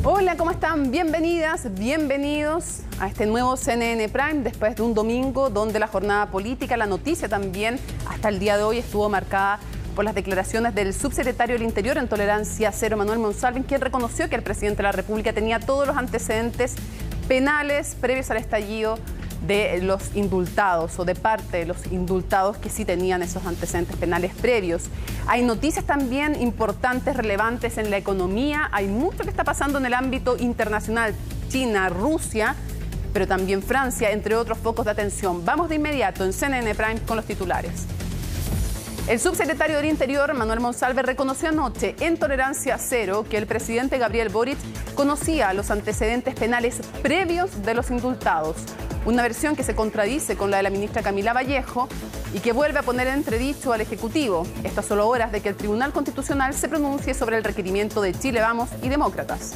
Hola, ¿cómo están? Bienvenidas, bienvenidos a este nuevo CNN Prime después de un domingo donde la jornada política, la noticia también hasta el día de hoy estuvo marcada por las declaraciones del subsecretario del Interior en Tolerancia Cero, Manuel Monsalve, quien reconoció que el presidente de la República tenía todos los antecedentes penales previos al estallido de los indultados o de parte de los indultados que sí tenían esos antecedentes penales previos. Hay noticias también importantes, relevantes en la economía. Hay mucho que está pasando en el ámbito internacional. China, Rusia, pero también Francia, entre otros focos de atención. Vamos de inmediato en CNN Prime con los titulares. El subsecretario del Interior, Manuel Monsalve, reconoció anoche en Tolerancia Cero que el presidente Gabriel Boric conocía los antecedentes penales previos de los indultados. Una versión que se contradice con la de la ministra Camila Vallejo y que vuelve a poner en entredicho al Ejecutivo. Esto a solo horas de que el Tribunal Constitucional se pronuncie sobre el requerimiento de Chile Vamos y Demócratas.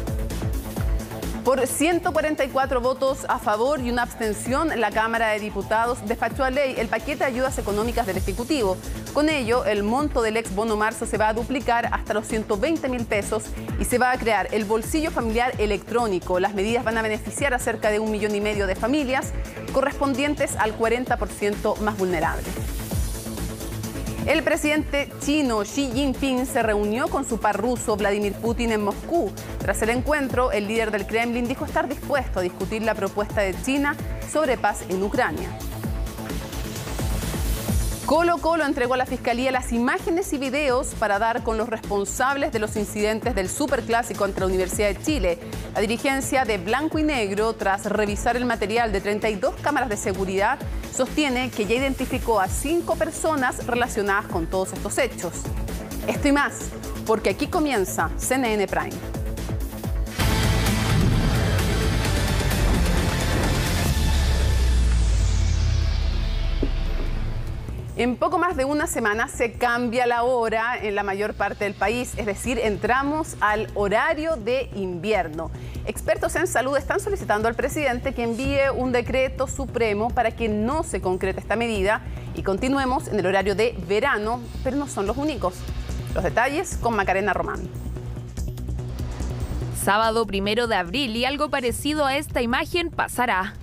Por 144 votos a favor y una abstención, la Cámara de Diputados despachó a ley el paquete de ayudas económicas del Ejecutivo. Con ello, el monto del ex bono marzo se va a duplicar hasta los 120.000 pesos y se va a crear el bolsillo familiar electrónico. Las medidas van a beneficiar a cerca de 1,5 millones de familias, correspondientes al 40% más vulnerable. El presidente chino Xi Jinping se reunió con su par ruso Vladimir Putin en Moscú. Tras el encuentro, el líder del Kremlin dijo estar dispuesto a discutir la propuesta de China sobre paz en Ucrania. Colo-Colo entregó a la Fiscalía las imágenes y videos para dar con los responsables de los incidentes del Superclásico ante la Universidad de Chile. La dirigencia de Blanco y Negro, tras revisar el material de 32 cámaras de seguridad, sostiene que ya identificó a 5 personas relacionadas con todos estos hechos. Esto y más, porque aquí comienza CNN Prime. En poco más de una semana se cambia la hora en la mayor parte del país, es decir, entramos al horario de invierno. Expertos en salud están solicitando al presidente que envíe un decreto supremo para que no se concrete esta medida y continuemos en el horario de verano, pero no son los únicos. Los detalles con Macarena Román. Sábado 1 de abril y algo parecido a esta imagen pasará.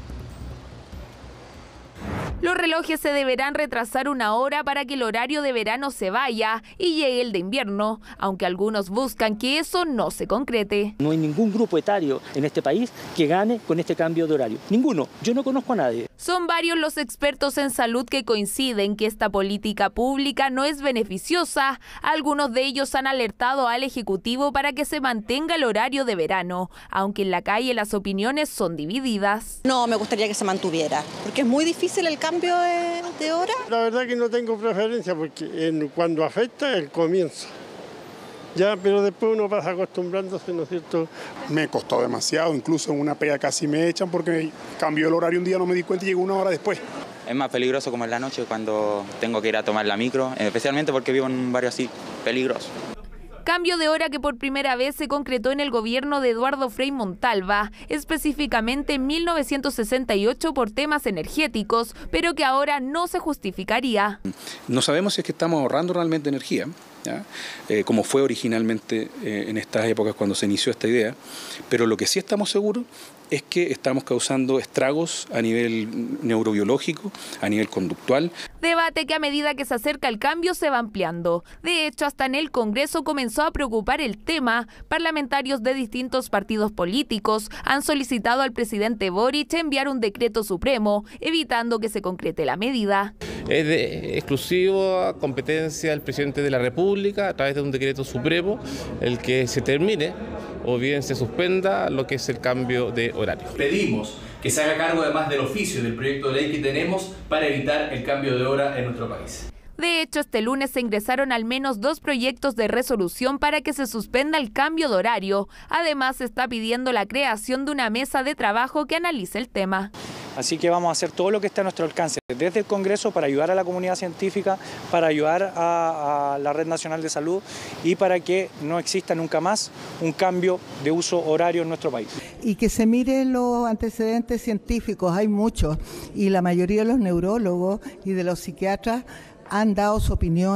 Los relojes se deberán retrasar 1 hora para que el horario de verano se vaya y llegue el de invierno, aunque algunos buscan que eso no se concrete. No hay ningún grupo etario en este país que gane con este cambio de horario. Ninguno. Yo no conozco a nadie. Son varios los expertos en salud que coinciden que esta política pública no es beneficiosa. Algunos de ellos han alertado al Ejecutivo para que se mantenga el horario de verano, aunque en la calle las opiniones son divididas. No, me gustaría que se mantuviera, porque es muy difícil el cambio de hora. La verdad que no tengo preferencia porque cuando afecta el comienzo. Ya, pero después uno pasa acostumbrándose, ¿no es cierto? Me costó demasiado, incluso en una pega casi me echan porque cambió el horario un día, no me di cuenta y llegó 1 hora después. Es más peligroso como en la noche cuando tengo que ir a tomar la micro, especialmente porque vivo en un barrio así, peligroso. Cambio de hora que por primera vez se concretó en el gobierno de Eduardo Frei Montalva, específicamente en 1968 por temas energéticos, pero que ahora no se justificaría. No sabemos si es que estamos ahorrando realmente energía, ¿ya? Como fue originalmente en estas épocas cuando se inició esta idea, pero lo que sí estamos seguros es que estamos causando estragos a nivel neurobiológico, a nivel conductual. Debate que a medida que se acerca el cambio se va ampliando. De hecho, hasta en el Congreso comenzó a preocupar el tema. Parlamentarios de distintos partidos políticos han solicitado al presidente Boric enviar un decreto supremo, evitando que se concrete la medida. Es de exclusiva competencia del presidente de la República, a través de un decreto supremo, el que se termine o bien se suspenda lo que es el cambio de horario. Pedimos que se haga cargo además del oficio del proyecto de ley que tenemos para evitar el cambio de hora en nuestro país. De hecho, este lunes se ingresaron al menos 2 proyectos de resolución para que se suspenda el cambio de horario. Además, se está pidiendo la creación de una mesa de trabajo que analice el tema. Así que vamos a hacer todo lo que esté a nuestro alcance desde el Congreso para ayudar a la comunidad científica, para ayudar a la Red Nacional de Salud y para que no exista nunca más un cambio de uso horario en nuestro país. Y que se miren los antecedentes científicos, hay muchos, y la mayoría de los neurólogos y de los psiquiatras han dado su opinión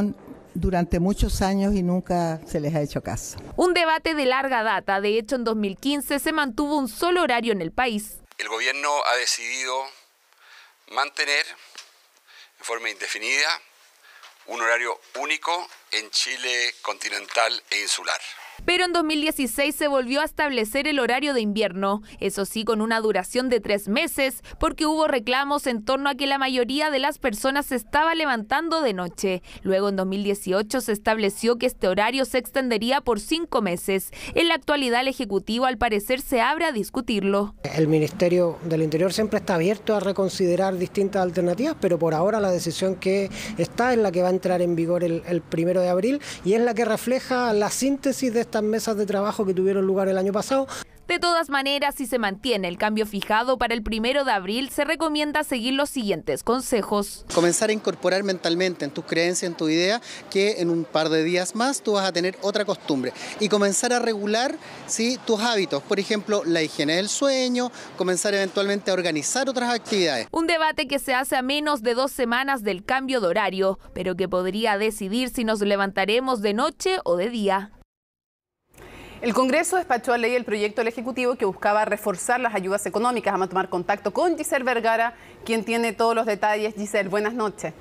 durante muchos años y nunca se les ha hecho caso. Un debate de larga data. De hecho, en 2015 se mantuvo un solo horario en el país. El gobierno ha decidido mantener en forma indefinida un horario único en Chile continental e insular. Pero en 2016 se volvió a establecer el horario de invierno, eso sí con una duración de 3 meses, porque hubo reclamos en torno a que la mayoría de las personas se estaba levantando de noche. Luego en 2018 se estableció que este horario se extendería por 5 meses. En la actualidad el Ejecutivo al parecer se abre a discutirlo. El Ministerio del Interior siempre está abierto a reconsiderar distintas alternativas, pero por ahora la decisión que está es la que va a entrar en vigor el 1 de abril y es la que refleja la síntesis de estas mesas de trabajo que tuvieron lugar el año pasado. De todas maneras, si se mantiene el cambio fijado para el 1 de abril, se recomienda seguir los siguientes consejos. Comenzar a incorporar mentalmente en tus creencias, en tu idea, que en un par de días más tú vas a tener otra costumbre. Y comenzar a regular tus hábitos, por ejemplo, la higiene del sueño, comenzar eventualmente a organizar otras actividades. Un debate que se hace a menos de 2 semanas del cambio de horario, pero que podría decidir si nos levantaremos de noche o de día. El Congreso despachó a ley el proyecto del Ejecutivo que buscaba reforzar las ayudas económicas. Vamos a tomar contacto con Giselle Vergara, quien tiene todos los detalles. Giselle, buenas noches.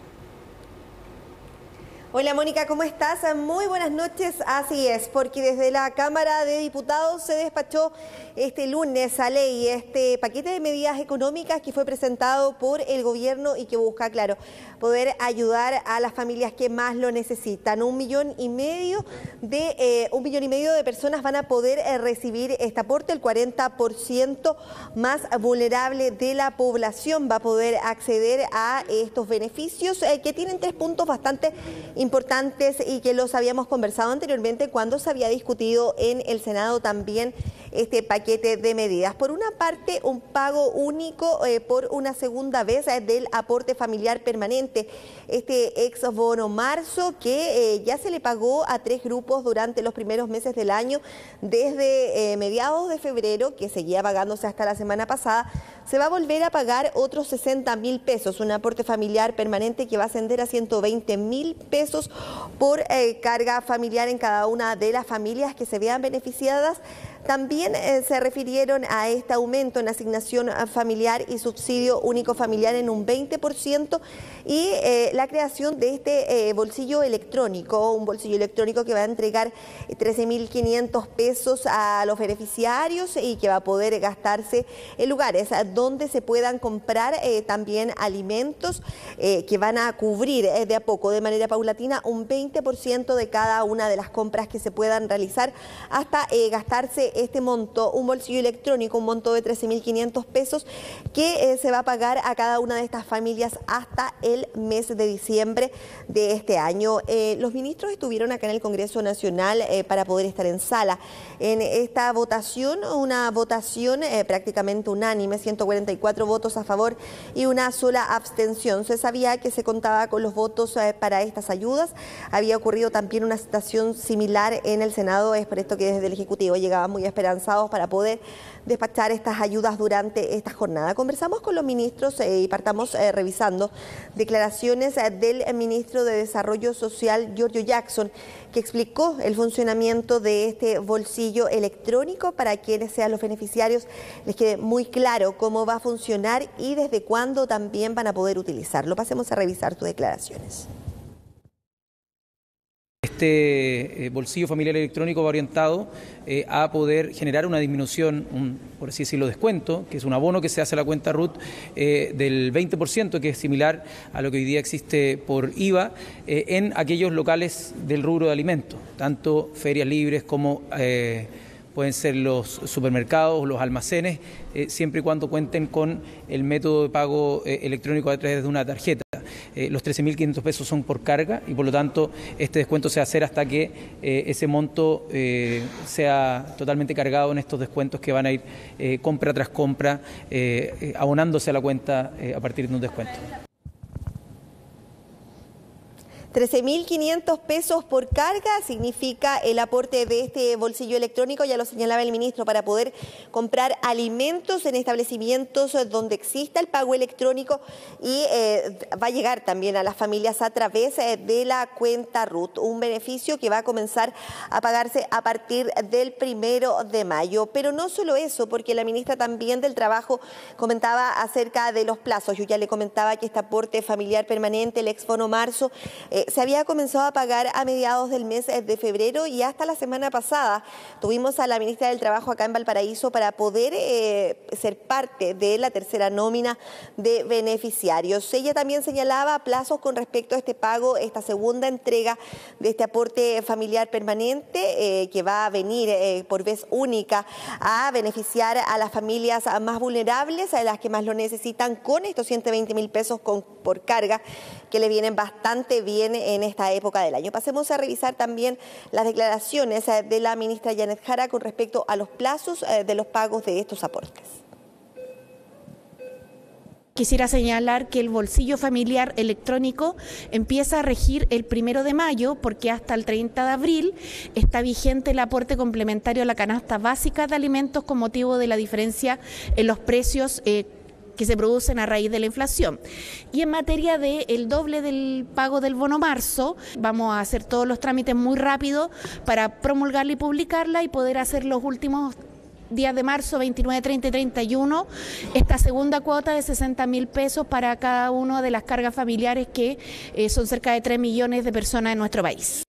Hola Mónica, ¿cómo estás? Muy buenas noches. Así es, porque desde la Cámara de Diputados se despachó este lunes a ley este paquete de medidas económicas que fue presentado por el gobierno y que busca, claro, poder ayudar a las familias que más lo necesitan. 1,5 millones de personas van a poder recibir este aporte. El 40% más vulnerable de la población va a poder acceder a estos beneficios que tienen 3 puntos bastante importantes y que los habíamos conversado anteriormente cuando se había discutido en el Senado también este paquete de medidas. Por una parte, un pago único por una segunda vez del aporte familiar permanente, este ex bono marzo que ya se le pagó a 3 grupos durante los primeros meses del año, desde mediados de febrero, que seguía pagándose hasta la semana pasada. Se va a volver a pagar otros 60.000 pesos, un aporte familiar permanente que va a ascender a 120.000 pesos por carga familiar en cada una de las familias que se vean beneficiadas. También se refirieron a este aumento en asignación familiar y subsidio único familiar en un 20% y la creación de este bolsillo electrónico, un bolsillo electrónico que va a entregar 13.500 pesos a los beneficiarios y que va a poder gastarse en lugares donde se puedan comprar también alimentos que van a cubrir de a poco, de manera paulatina, un 20% de cada una de las compras que se puedan realizar hasta gastarse este monto, un bolsillo electrónico, un monto de 13.500 pesos que se va a pagar a cada una de estas familias hasta el mes de diciembre de este año. Los ministros estuvieron acá en el Congreso Nacional para poder estar en sala. En esta votación, una votación prácticamente unánime, 144 votos a favor y una sola abstención. Se sabía que se contaba con los votos para estas ayudas. Había ocurrido también una situación similar en el Senado, es por esto que desde el Ejecutivo llegaban muy esperanzados para poder despachar estas ayudas durante esta jornada. Conversamos con los ministros y partamos revisando declaraciones del ministro de Desarrollo Social, Giorgio Jackson, que explicó el funcionamiento de este bolsillo electrónico para quienes sean los beneficiarios les quede muy claro cómo va a funcionar y desde cuándo también van a poder utilizarlo. Pasemos a revisar sus declaraciones. Este bolsillo familiar electrónico va orientado a poder generar una disminución, por así decirlo, descuento, que es un abono que se hace a la cuenta RUT del 20%, que es similar a lo que hoy día existe por IVA, en aquellos locales del rubro de alimentos, tanto ferias libres como pueden ser los supermercados, los almacenes, siempre y cuando cuenten con el método de pago electrónico a través de una tarjeta. Los 13.500 pesos son por carga y por lo tanto este descuento se va a hacer hasta que ese monto sea totalmente cargado en estos descuentos que van a ir compra tras compra, abonándose a la cuenta a partir de un descuento. 13.500 pesos por carga significa el aporte de este bolsillo electrónico, ya lo señalaba el ministro, para poder comprar alimentos en establecimientos donde exista el pago electrónico y va a llegar también a las familias a través de la cuenta RUT, un beneficio que va a comenzar a pagarse a partir del 1 de mayo. Pero no solo eso, porque la ministra también del Trabajo comentaba acerca de los plazos. Yo ya le comentaba que este aporte familiar permanente, el ex bono marzo, se había comenzado a pagar a mediados del mes de febrero y hasta la semana pasada tuvimos a la ministra del Trabajo acá en Valparaíso para poder ser parte de la tercera nómina de beneficiarios. Ella también señalaba plazos con respecto a este pago, esta segunda entrega de este aporte familiar permanente que va a venir por vez única a beneficiar a las familias más vulnerables, a las que más lo necesitan, con estos 120.000 pesos por carga que le vienen bastante bien en esta época del año. Pasemos a revisar también las declaraciones de la ministra Janet Jara con respecto a los plazos de los pagos de estos aportes. Quisiera señalar que el bolsillo familiar electrónico empieza a regir el 1 de mayo porque hasta el 30 de abril está vigente el aporte complementario a la canasta básica de alimentos con motivo de la diferencia en los precios que se producen a raíz de la inflación. Y en materia del doble del pago del bono marzo, vamos a hacer todos los trámites muy rápido para promulgarla y publicarla y poder hacer los últimos días de marzo, 29, 30 y 31, esta segunda cuota de 60.000 pesos para cada una de las cargas familiares que son cerca de 3 millones de personas en nuestro país.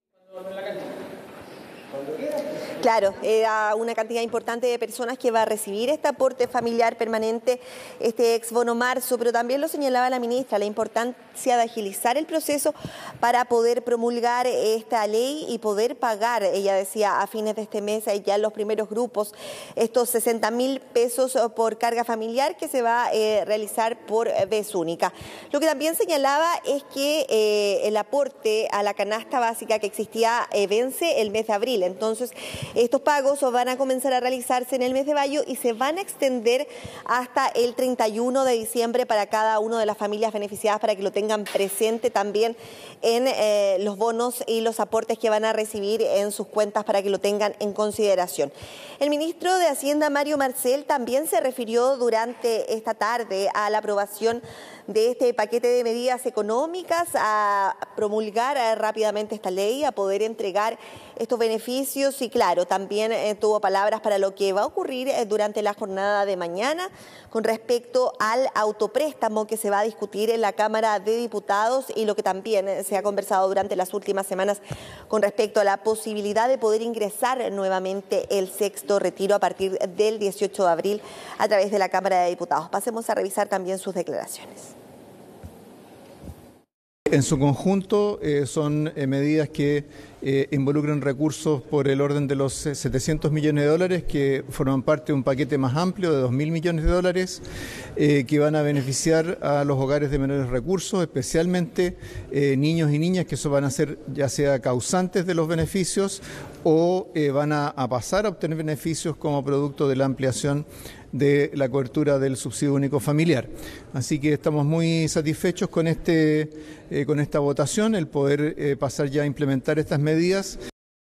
Claro, era una cantidad importante de personas que va a recibir este aporte familiar permanente, este ex bono marzo, pero también lo señalaba la ministra, la importancia de agilizar el proceso para poder promulgar esta ley y poder pagar, ella decía, a fines de este mes ya los primeros grupos, estos 60.000 pesos por carga familiar que se va a realizar por vez única. Lo que también señalaba es que el aporte a la canasta básica que existía vence el mes de abril, entonces estos pagos van a comenzar a realizarse en el mes de mayo y se van a extender hasta el 31 de diciembre para cada una de las familias beneficiadas, para que lo tengan presente también en los bonos y los aportes que van a recibir en sus cuentas, para que lo tengan en consideración. El ministro de Hacienda, Mario Marcel, también se refirió durante esta tarde a la aprobación de este paquete de medidas económicas, a promulgar rápidamente esta ley, a poder entregar estos beneficios y claro, también tuvo palabras para lo que va a ocurrir durante la jornada de mañana con respecto al autopréstamo que se va a discutir en la Cámara de Diputados y lo que también se ha conversado durante las últimas semanas con respecto a la posibilidad de poder ingresar nuevamente el sexto retiro a partir del 18 de abril a través de la Cámara de Diputados. Pasemos a revisar también sus declaraciones. En su conjunto son medidas que involucran recursos por el orden de los 700 millones de dólares que forman parte de un paquete más amplio de 2.000 millones de dólares que van a beneficiar a los hogares de menores recursos, especialmente niños y niñas, que eso van a ser ya sea causantes de los beneficios o van a pasar a obtener beneficios como producto de la ampliación de la cobertura del subsidio único familiar. Así que estamos muy satisfechos con esta votación, el poder pasar ya a implementar estas medidas.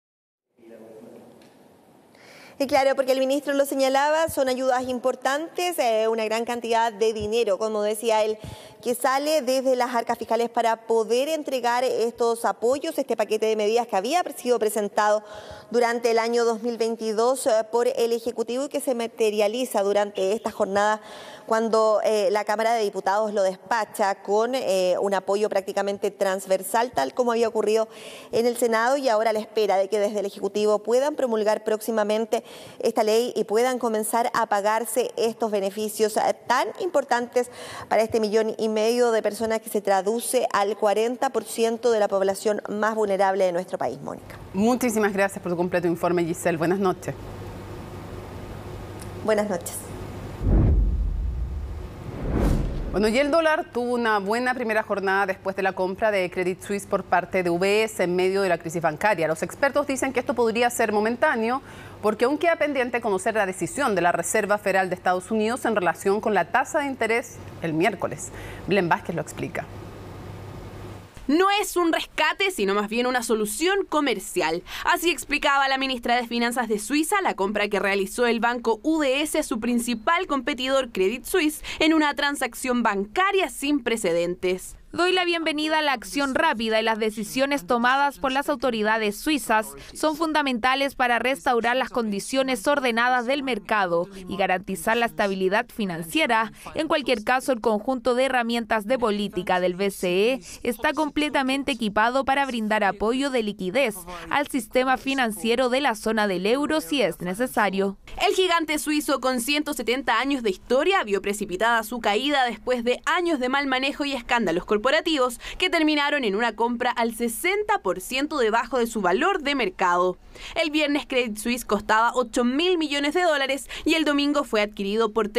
Y claro, porque el ministro lo señalaba, son ayudas importantes, una gran cantidad de dinero, como decía él, que sale desde las arcas fiscales para poder entregar estos apoyos, este paquete de medidas que había sido presentado durante el año 2022 por el Ejecutivo y que se materializa durante esta jornada cuando la Cámara de Diputados lo despacha con un apoyo prácticamente transversal, tal como había ocurrido en el Senado, y ahora a la espera de que desde el Ejecutivo puedan promulgar próximamente esta ley y puedan comenzar a pagarse estos beneficios tan importantes para este 1,5 millones de personas, que se traduce al 40% de la población más vulnerable de nuestro país. Mónica. Muchísimas gracias por tu completo informe, Giselle. Buenas noches. Buenas noches. Bueno, y el dólar tuvo una buena primera jornada después de la compra de Credit Suisse por parte de UBS en medio de la crisis bancaria. Los expertos dicen que esto podría ser momentáneo porque aún queda pendiente conocer la decisión de la Reserva Federal de Estados Unidos en relación con la tasa de interés el miércoles. Belén Vázquez lo explica. No es un rescate, sino más bien una solución comercial. Así explicaba la ministra de Finanzas de Suiza la compra que realizó el banco UBS a su principal competidor Credit Suisse en una transacción bancaria sin precedentes. Doy la bienvenida a la acción rápida y las decisiones tomadas por las autoridades suizas son fundamentales para restaurar las condiciones ordenadas del mercado y garantizar la estabilidad financiera. En cualquier caso, el conjunto de herramientas de política del BCE está completamente equipado para brindar apoyo de liquidez al sistema financiero de la zona del euro si es necesario. El gigante suizo con 170 años de historia vio precipitada su caída después de años de mal manejo y escándalos corporativos que terminaron en una compra al 60% debajo de su valor de mercado. El viernes Credit Suisse costaba 8.000 millones de dólares y el domingo fue adquirido por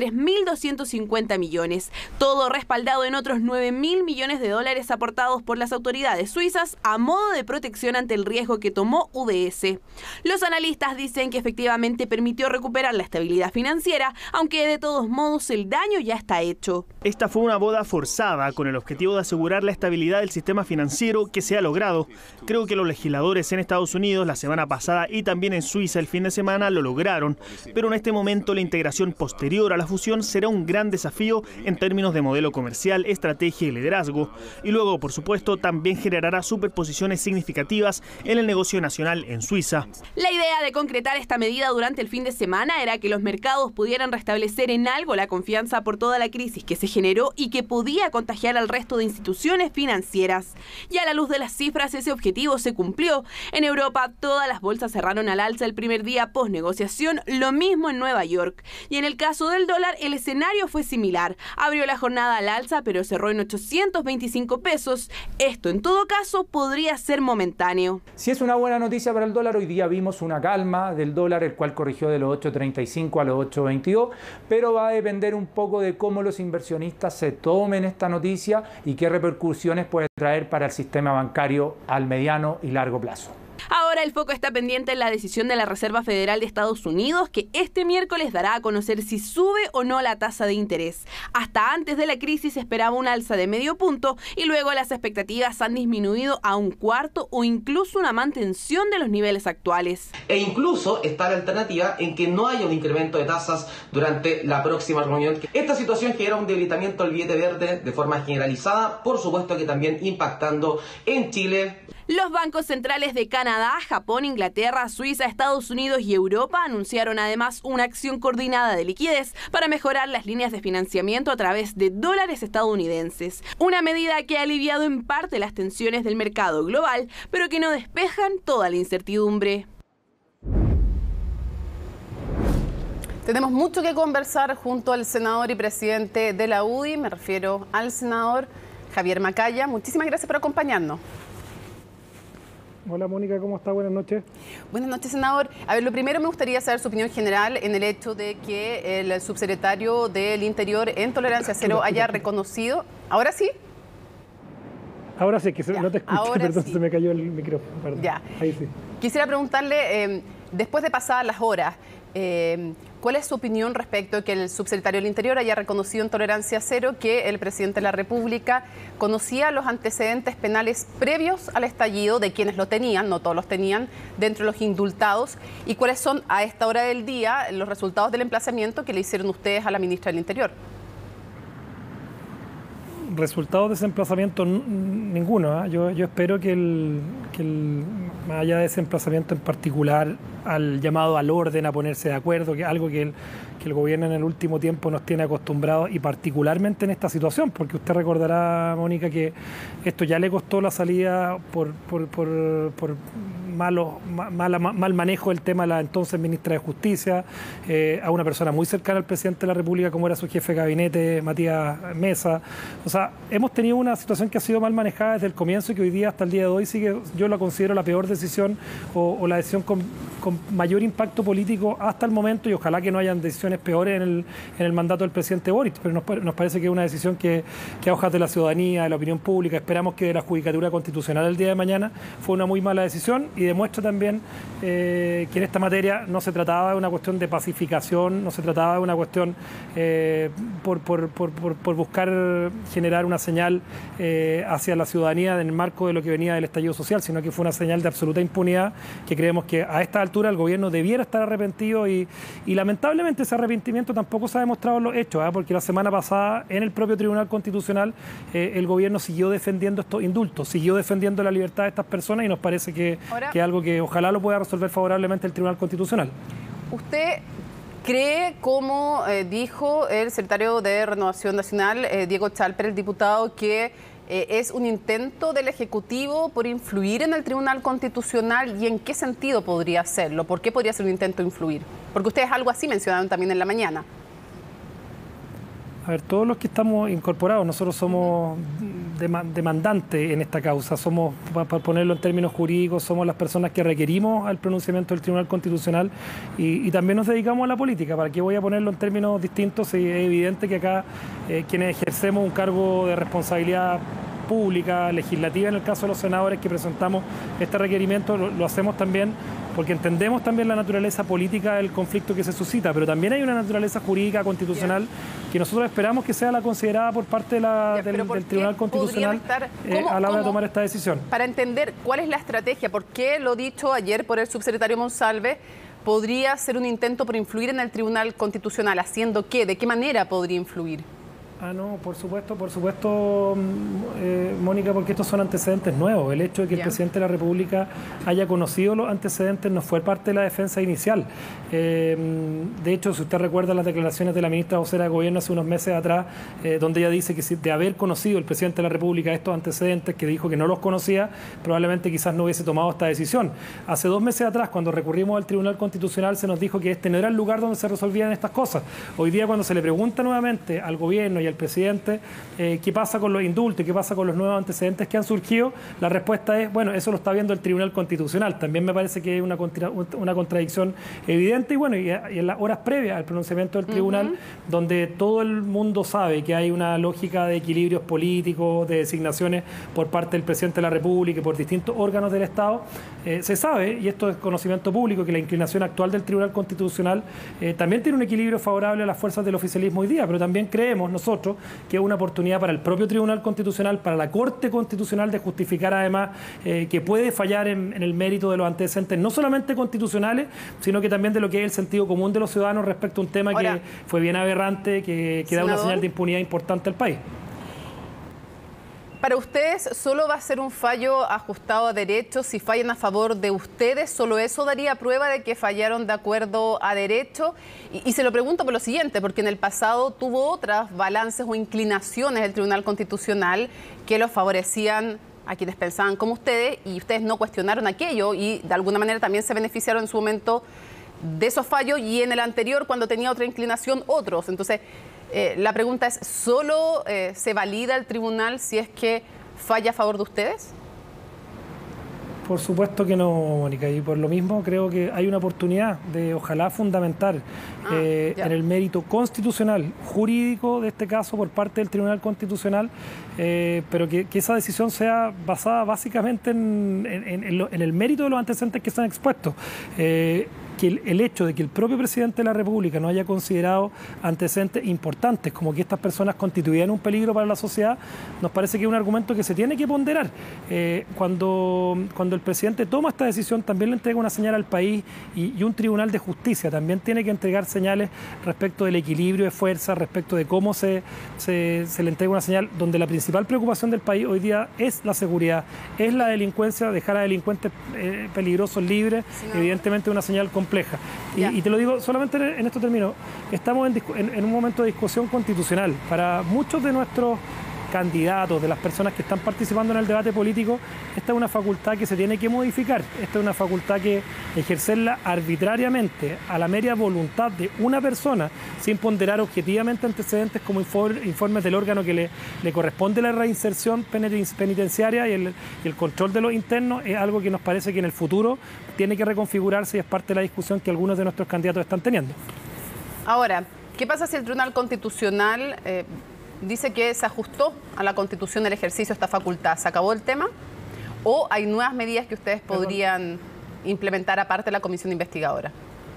3.250 millones, todo respaldado en otros 9.000 millones de dólares aportados por las autoridades suizas a modo de protección ante el riesgo que tomó UBS. Los analistas dicen que efectivamente permitió recuperar la estabilidad financiera, aunque de todos modos el daño ya está hecho. Esta fue una boda forzada con el objetivo de asegurar la estabilidad del sistema financiero que se ha logrado. Creo que los legisladores en Estados Unidos la semana pasada y también en Suiza el fin de semana lo lograron, pero en este momento la integración posterior a la fusión será un gran desafío en términos de modelo comercial, estrategia y liderazgo. Y luego, por supuesto, también generará superposiciones significativas en el negocio nacional en Suiza. La idea de concretar esta medida durante el fin de semana era que los mercados pudieran restablecer en algo la confianza por toda la crisis que se generó y que podía contagiar al resto de instituciones financieras. Y a la luz de las cifras, ese objetivo se cumplió. En Europa, todas las bolsas cerraron al alza el primer día post negociación, lo mismo en Nueva York. Y en el caso del dólar, el escenario fue similar. Abrió la jornada al alza, pero cerró en 825 pesos. Esto, en todo caso, podría ser momentáneo. Si es una buena noticia para el dólar, hoy día vimos una calma del dólar, el cual corrigió de los 8.35 a los 8.22, pero va a depender un poco de cómo los inversionistas se tomen esta noticia y qué repercusiones puede traer para el sistema bancario al mediano y largo plazo. Ahora el foco está pendiente en la decisión de la Reserva Federal de Estados Unidos, que este miércoles dará a conocer si sube o no la tasa de interés. Hasta antes de la crisis se esperaba un alza de medio punto y luego las expectativas han disminuido a un cuarto o incluso una mantención de los niveles actuales. E incluso está la alternativa en que no haya un incremento de tasas durante la próxima reunión. Esta situación genera un debilitamiento del billete verde de forma generalizada, por supuesto que también impactando en Chile. Los bancos centrales de Canadá, Japón, Inglaterra, Suiza, Estados Unidos y Europa anunciaron además una acción coordinada de liquidez para mejorar las líneas de financiamiento a través de dólares estadounidenses. Una medida que ha aliviado en parte las tensiones del mercado global, pero que no despejan toda la incertidumbre. Tenemos mucho que conversar junto al senador y presidente de la UDI, me refiero al senador Javier Macaya. Muchísimas gracias por acompañarnos. Hola Mónica, ¿cómo está? Buenas noches. Buenas noches, senador. A ver, lo primero me gustaría saber su opinión general en el hecho de que el subsecretario del Interior en Tolerancia Cero haya reconocido... ¿Ahora sí? Ahora sí, que no te escucho, perdón, sí. Se me cayó el micrófono. Perdón. Ya. Ahí sí. Quisiera preguntarle, después de pasadas las horas, ¿cuál es su opinión respecto a que el subsecretario del Interior haya reconocido en Tolerancia Cero que el presidente de la República conocía los antecedentes penales previos al estallido de quienes lo tenían, no todos los tenían, dentro de los indultados? ¿Y cuáles son a esta hora del día los resultados del emplazamiento que le hicieron ustedes a la ministra del Interior? Resultados de ese emplazamiento ninguno. Yo espero que más allá de ese emplazamiento en particular, al llamado al orden, a ponerse de acuerdo, que es algo que el gobierno en el último tiempo nos tiene acostumbrados, y particularmente en esta situación, porque usted recordará, Mónica, que esto ya le costó la salida por mal manejo del tema a la entonces ministra de Justicia, a una persona muy cercana al presidente de la República como era su jefe de gabinete, Matías Mesa. O sea, hemos tenido una situación que ha sido mal manejada desde el comienzo y que hoy día, hasta el día de hoy, sigue, yo la considero la peor decisión o la decisión con mayor impacto político hasta el momento, y ojalá que no hayan decisiones peores en el mandato del presidente Boric, pero nos parece que es una decisión que a hojas de la ciudadanía, de la opinión pública, esperamos que de la Judicatura Constitucional el día de mañana, fue una muy mala decisión, y demuestra también que en esta materia no se trataba de una cuestión de pacificación, no se trataba de una cuestión por buscar generar una señal hacia la ciudadanía en el marco de lo que venía del estallido social, sino que fue una señal de absoluta impunidad que creemos que a esta altura el gobierno debiera estar arrepentido y lamentablemente ese arrepentimiento tampoco se ha demostrado en los hechos, porque la semana pasada en el propio Tribunal Constitucional el gobierno siguió defendiendo estos indultos, siguió defendiendo la libertad de estas personas y nos parece que es algo que ojalá lo pueda resolver favorablemente el Tribunal Constitucional. ¿Usted cree, como dijo el secretario de Renovación Nacional, Diego Chalper, el diputado, que es un intento del Ejecutivo por influir en el Tribunal Constitucional y en qué sentido podría hacerlo? ¿Por qué podría ser un intento de influir? Porque ustedes algo así mencionaron también en la mañana. A ver, todos los que estamos incorporados, nosotros somos demandantes en esta causa, somos, para ponerlo en términos jurídicos, somos las personas que requerimos al pronunciamiento del Tribunal Constitucional y también nos dedicamos a la política. ¿Para qué voy a ponerlo en términos distintos? Es evidente que acá quienes ejercemos un cargo de responsabilidad pública, legislativa, en el caso de los senadores que presentamos este requerimiento, lo hacemos también porque entendemos también la naturaleza política del conflicto que se suscita, pero también hay una naturaleza jurídica constitucional que nosotros esperamos que sea la considerada por parte de del Tribunal Constitucional a la hora de tomar esta decisión. Para entender cuál es la estrategia, por qué lo dicho ayer por el subsecretario Monsalve, podría ser un intento por influir en el Tribunal Constitucional, ¿haciendo qué? ¿De qué manera podría influir? No, por supuesto, Mónica, porque estos son antecedentes nuevos. El hecho de que el presidente de la República haya conocido los antecedentes no fue parte de la defensa inicial. De hecho, si usted recuerda las declaraciones de la ministra vocera de Gobierno hace unos meses atrás, donde ella dice que de haber conocido el presidente de la República estos antecedentes, que dijo que no los conocía, probablemente quizás no hubiese tomado esta decisión. Hace 2 meses atrás, cuando recurrimos al Tribunal Constitucional, se nos dijo que este no era el lugar donde se resolvían estas cosas. Hoy día, cuando se le pregunta nuevamente al Gobierno y al presidente qué pasa con los indultos, qué pasa con los nuevos antecedentes que han surgido, la respuesta es, bueno, eso lo está viendo el Tribunal Constitucional. También me parece que hay una contradicción evidente y en las horas previas al pronunciamiento del Tribunal, donde todo el mundo sabe que hay una lógica de equilibrios políticos, de designaciones por parte del presidente de la República y por distintos órganos del Estado, se sabe, y esto es conocimiento público, que la inclinación actual del Tribunal Constitucional también tiene un equilibrio favorable a las fuerzas del oficialismo hoy día, pero también creemos nosotros que es una oportunidad para el propio Tribunal Constitucional, para la Corte Constitucional, de justificar además que puede fallar en el mérito de los antecedentes, no solamente constitucionales, sino que también de lo que es el sentido común de los ciudadanos respecto a un tema que fue bien aberrante, que da una señal de impunidad importante al país. Para ustedes, ¿solo va a ser un fallo ajustado a derecho? Si fallan a favor de ustedes, ¿solo eso daría prueba de que fallaron de acuerdo a derecho? Y se lo pregunto por lo siguiente, porque en el pasado tuvo otras balances o inclinaciones del Tribunal Constitucional que los favorecían a quienes pensaban como ustedes, y ustedes no cuestionaron aquello y de alguna manera también se beneficiaron en su momento de esos fallos, y en el anterior, cuando tenía otra inclinación, otros. Entonces, la pregunta es, ¿solo se valida el tribunal si es que falla a favor de ustedes? Por supuesto que no, Mónica, y por lo mismo creo que hay una oportunidad de, ojalá, fundamentar en el mérito constitucional, jurídico de este caso por parte del Tribunal Constitucional, pero que esa decisión sea basada básicamente en el mérito de los antecedentes que están expuestos. Que el hecho de que el propio presidente de la República no haya considerado antecedentes importantes como que estas personas constituían un peligro para la sociedad, nos parece que es un argumento que se tiene que ponderar. Cuando el presidente toma esta decisión, también le entrega una señal al país, y un tribunal de justicia también tiene que entregar señales respecto del equilibrio de fuerzas, respecto de cómo se le entrega una señal donde la principal preocupación del país hoy día es la seguridad, es la delincuencia, dejar a delincuentes peligrosos libres, evidentemente una señal compleja. Y te lo digo solamente en estos términos, estamos en un momento de discusión constitucional. Para muchos de nuestros candidatos, de las personas que están participando en el debate político, esta es una facultad que se tiene que modificar. Esta es una facultad que ejercerla arbitrariamente a la mera voluntad de una persona, sin ponderar objetivamente antecedentes como informes del órgano que le corresponde la reinserción penitenciaria y el control de los internos, es algo que nos parece que en el futuro tiene que reconfigurarse y es parte de la discusión que algunos de nuestros candidatos están teniendo. Ahora, ¿qué pasa si el Tribunal Constitucional dice que se ajustó a la Constitución el ejercicio de esta facultad? ¿Se acabó el tema? ¿O hay nuevas medidas que ustedes podrían implementar aparte la comisión investigadora?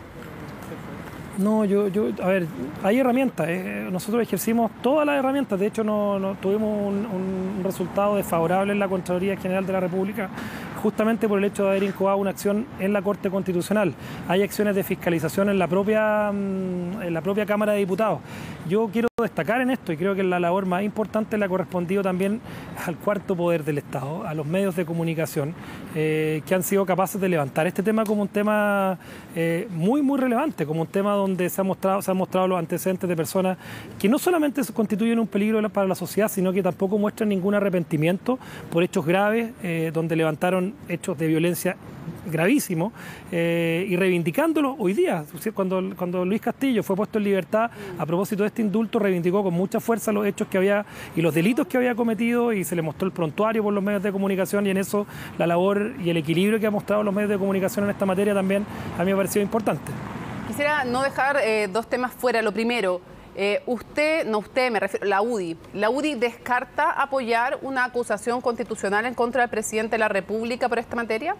No, a ver, hay herramientas. Nosotros ejercimos todas las herramientas. De hecho, no tuvimos un resultado desfavorable en la Contraloría General de la República, justamente por el hecho de haber incubado una acción en la Corte Constitucional. Hay acciones de fiscalización en la propia Cámara de Diputados. Yo quiero destacar en esto, y creo que la labor más importante le ha correspondido también al cuarto poder del Estado, a los medios de comunicación, que han sido capaces de levantar este tema como un tema muy relevante, como un tema donde se han mostrado los antecedentes de personas que no solamente se constituyen un peligro para la sociedad, sino que tampoco muestran ningún arrepentimiento por hechos graves, donde levantaron hechos de violencia gravísimos, y reivindicándolo hoy día. Cuando Luis Castillo fue puesto en libertad a propósito de este indulto, reivindicó con mucha fuerza los hechos que había y los delitos que había cometido, y se le mostró el prontuario por los medios de comunicación, y en eso la labor y el equilibrio que han mostrado los medios de comunicación en esta materia también a mí me ha parecido importante. Quisiera no dejar dos temas fuera. Lo primero, me refiero, la UDI. ¿La UDI descarta apoyar una acusación constitucional en contra del presidente de la República por esta materia?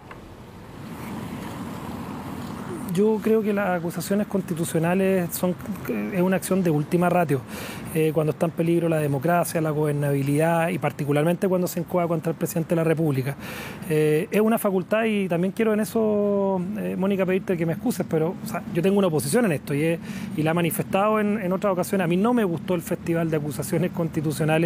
Yo creo que las acusaciones constitucionales es una acción de última ratio, cuando está en peligro la democracia, la gobernabilidad, y particularmente cuando se incoa contra el presidente de la República. Es una facultad, y también quiero en eso, Mónica, pedirte que me excuses, pero yo tengo una oposición en esto y la he manifestado en otras ocasiones. A mí no me gustó el Festival de Acusaciones Constitucionales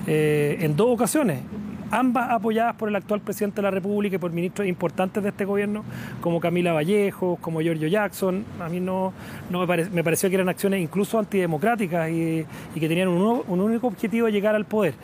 en dos ocasiones, ambas apoyadas por el actual presidente de la República y por ministros importantes de este gobierno, como Camila Vallejo, como Giorgio Jackson. A mí me pareció que eran acciones incluso antidemocráticas y que tenían un único objetivo de llegar al poder.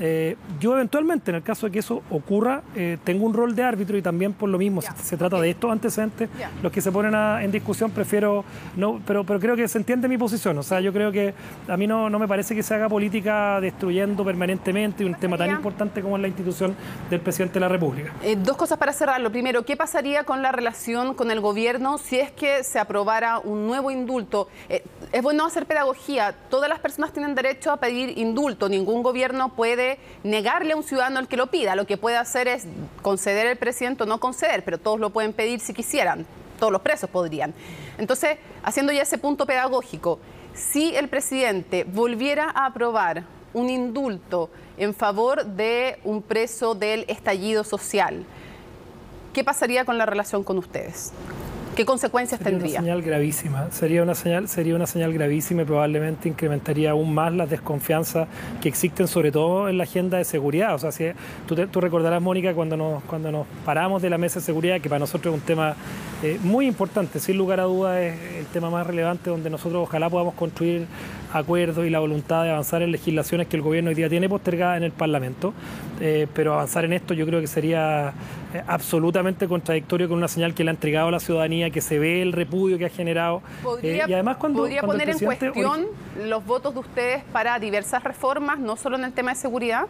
Yo eventualmente, en el caso de que eso ocurra, tengo un rol de árbitro, y también por lo mismo, si se trata de estos antecedentes, los que se ponen en discusión, prefiero no, pero creo que se entiende mi posición. O sea, yo creo que a mí no me parece que se haga política destruyendo permanentemente un tema tan importante como es la institución del presidente de la República. Dos cosas para cerrar. Lo primero, ¿qué pasaría con la relación con el gobierno si es que se aprobara un nuevo indulto? Es bueno hacer pedagogía. Todas las personas tienen derecho a pedir indulto. Ningún gobierno puede negarle a un ciudadano el que lo pida. Lo que puede hacer es conceder el presidente o no conceder, pero todos lo pueden pedir si quisieran. Todos los presos podrían. Entonces, haciendo ya ese punto pedagógico, si el presidente volviera a aprobar un indulto en favor de un preso del estallido social, ¿qué pasaría con la relación con ustedes? ¿Qué consecuencias tendría? Sería una señal gravísima, sería una señal gravísima, y probablemente incrementaría aún más las desconfianzas que existen, sobre todo en la agenda de seguridad. O sea, si tú recordarás, Mónica, cuando nos paramos de la mesa de seguridad, que para nosotros es un tema muy importante, sin lugar a dudas es el tema más relevante, donde nosotros ojalá podamos construir acuerdos y la voluntad de avanzar en legislaciones que el gobierno hoy día tiene postergadas en el Parlamento, pero avanzar en esto yo creo que sería absolutamente contradictorio con una señal que le ha entregado a la ciudadanía, que se ve el repudio que ha generado. Y además ¿podría poner en cuestión los votos de ustedes para diversas reformas, no solo en el tema de seguridad?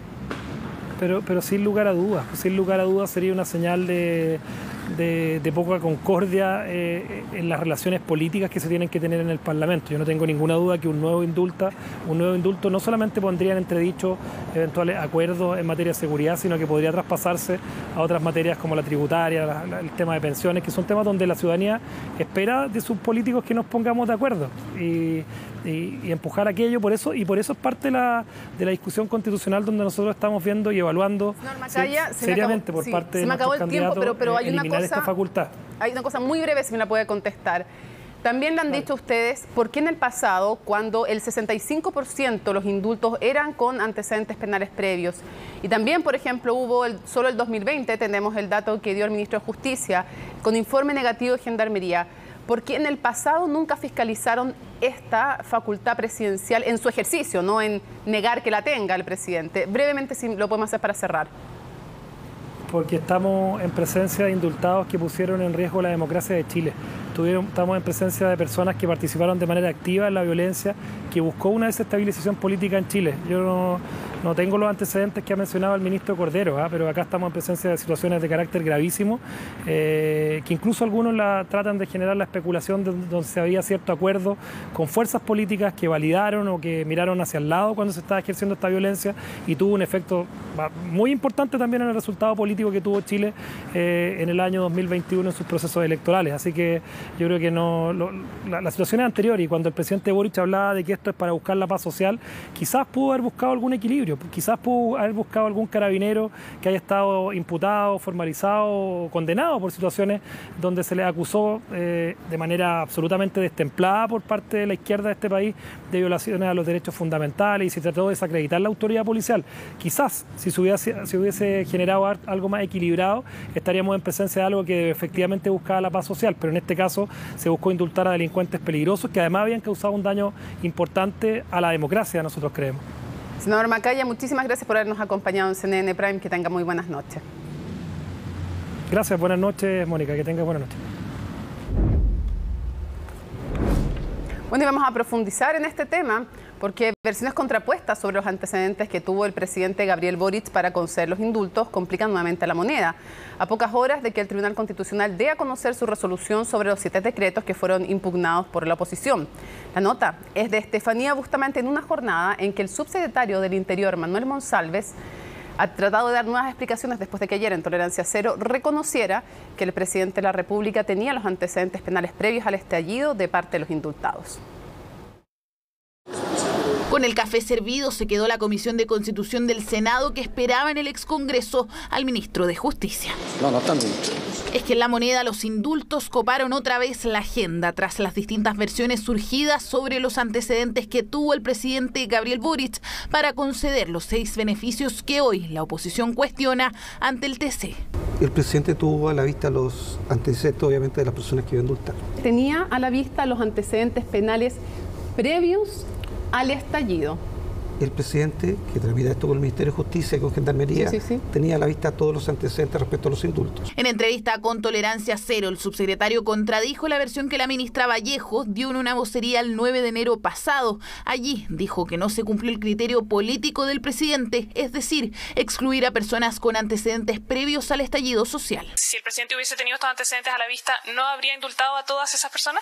Pero sin lugar a dudas sería una señal de poca concordia en las relaciones políticas que se tienen que tener en el Parlamento. Yo no tengo ninguna duda que un nuevo indulto no solamente pondría en entredicho eventuales acuerdos en materia de seguridad, sino que podría traspasarse a otras materias como la tributaria, el tema de pensiones, que son temas donde la ciudadanía espera de sus políticos que nos pongamos de acuerdo y empujar aquello. Por eso es parte de la discusión constitucional, donde nosotros estamos viendo y evaluando seriamente por parte de nuestros candidatos pero hay una esta facultad. Hay una cosa muy breve, si me la puede contestar. También le han dicho a ustedes por qué en el pasado, cuando el 65% de los indultos eran con antecedentes penales previos, y también, por ejemplo, hubo solo el 2020, tenemos el dato que dio el ministro de Justicia, con informe negativo de Gendarmería, ¿por qué en el pasado nunca fiscalizaron esta facultad presidencial en su ejercicio, no en negar que la tenga el presidente? Brevemente, si lo podemos hacer para cerrar. Porque estamos en presencia de indultados que pusieron en riesgo la democracia de Chile. Estamos en presencia de personas que participaron de manera activa en la violencia que buscó una desestabilización política en Chile. Yo no tengo los antecedentes que ha mencionado el ministro Cordero, pero acá estamos en presencia de situaciones de carácter gravísimo, que incluso algunos tratan de generar la especulación donde se había cierto acuerdo con fuerzas políticas que validaron o que miraron hacia el lado cuando se estaba ejerciendo esta violencia, y tuvo un efecto muy importante también en el resultado político que tuvo Chile en el año 2021 en sus procesos electorales. Así que yo creo que la situación es anterior, y cuando el presidente Boric hablaba de que esto es para buscar la paz social, quizás pudo haber buscado algún equilibrio, quizás pudo haber buscado algún carabinero que haya estado imputado, formalizado o condenado por situaciones donde se le acusó de manera absolutamente destemplada por parte de la izquierda de este país de violaciones a los derechos fundamentales, y se trató de desacreditar la autoridad policial. Quizás si se hubiese generado algo más equilibrado, estaríamos en presencia de algo que efectivamente buscaba la paz social, pero en este caso se buscó indultar a delincuentes peligrosos que además habían causado un daño importante a la democracia, nosotros creemos. Senador Macaya, muchísimas gracias por habernos acompañado en CNN Prime. Que tenga muy buenas noches. Gracias, buenas noches, Mónica, que tenga buenas noches. Bueno, y vamos a profundizar en este tema porque versiones contrapuestas sobre los antecedentes que tuvo el presidente Gabriel Boric para conceder los indultos complican nuevamente la moneda. A pocas horas de que el Tribunal Constitucional dé a conocer su resolución sobre los 7 decretos que fueron impugnados por la oposición. La nota es de Estefanía Bustamante en una jornada en que el subsecretario del Interior, Manuel Monsalves, ha tratado de dar nuevas explicaciones después de que ayer en Tolerancia Cero reconociera que el presidente de la República tenía los antecedentes penales previos al estallido de parte de los indultados. Con el café servido se quedó la Comisión de Constitución del Senado, que esperaba en el excongreso al ministro de Justicia. No están bien. Es que en La Moneda los indultos coparon otra vez la agenda tras las distintas versiones surgidas sobre los antecedentes que tuvo el presidente Gabriel Boric para conceder los 6 beneficios que hoy la oposición cuestiona ante el TC. El presidente tuvo a la vista los antecedentes, obviamente, de las personas que iba a indultar. Tenía a la vista los antecedentes penales previos al estallido. El presidente, que tramita esto con el Ministerio de Justicia y con Gendarmería, tenía a la vista todos los antecedentes respecto a los indultos. En entrevista con Tolerancia Cero, el subsecretario contradijo la versión que la ministra Vallejo dio en una vocería el 9 de enero pasado. Allí dijo que no se cumplió el criterio político del presidente, es decir, excluir a personas con antecedentes previos al estallido social. Si el presidente hubiese tenido estos antecedentes a la vista, ¿no habría indultado a todas esas personas?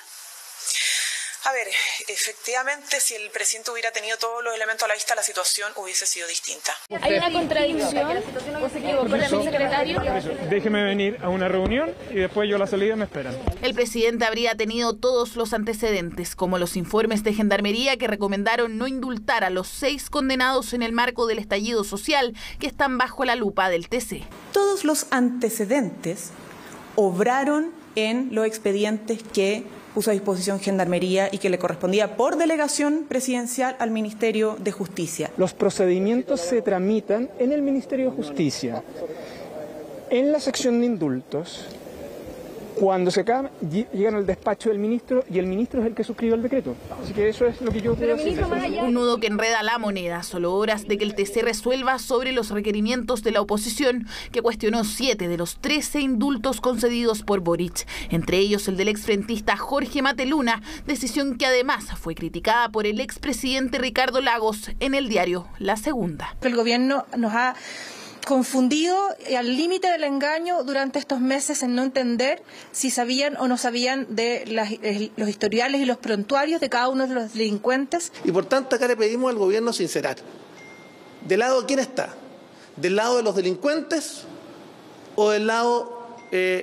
A ver, efectivamente, si el presidente hubiera tenido todos los elementos a la vista, la situación hubiese sido distinta. ¿Hay una contradicción? ¿O se equivocó el secretario? Déjeme venir a una reunión y después yo a la salida me esperan. El presidente habría tenido todos los antecedentes, como los informes de Gendarmería que recomendaron no indultar a los 6 condenados en el marco del estallido social que están bajo la lupa del TC. Todos los antecedentes obraron en los expedientes que puso a disposición Gendarmería y que le correspondía por delegación presidencial al Ministerio de Justicia. Los procedimientos se tramitan en el Ministerio de Justicia, en la sección de indultos. Cuando se acaban, llegan al despacho del ministro y el ministro es el que suscribe el decreto. Así que eso es lo que yo puedo decir. Un nudo que enreda La Moneda, solo horas de que el TC resuelva sobre los requerimientos de la oposición, que cuestionó 7 de los 13 indultos concedidos por Boric, entre ellos el del exfrentista Jorge Mateluna, decisión que además fue criticada por el expresidente Ricardo Lagos en el diario La Segunda. El gobierno nos ha confundido al límite del engaño durante estos meses en no entender si sabían o no sabían de los historiales y los prontuarios de cada uno de los delincuentes. Y por tanto acá le pedimos al gobierno sincerar. ¿Del lado de quién está? ¿Del lado de los delincuentes o del lado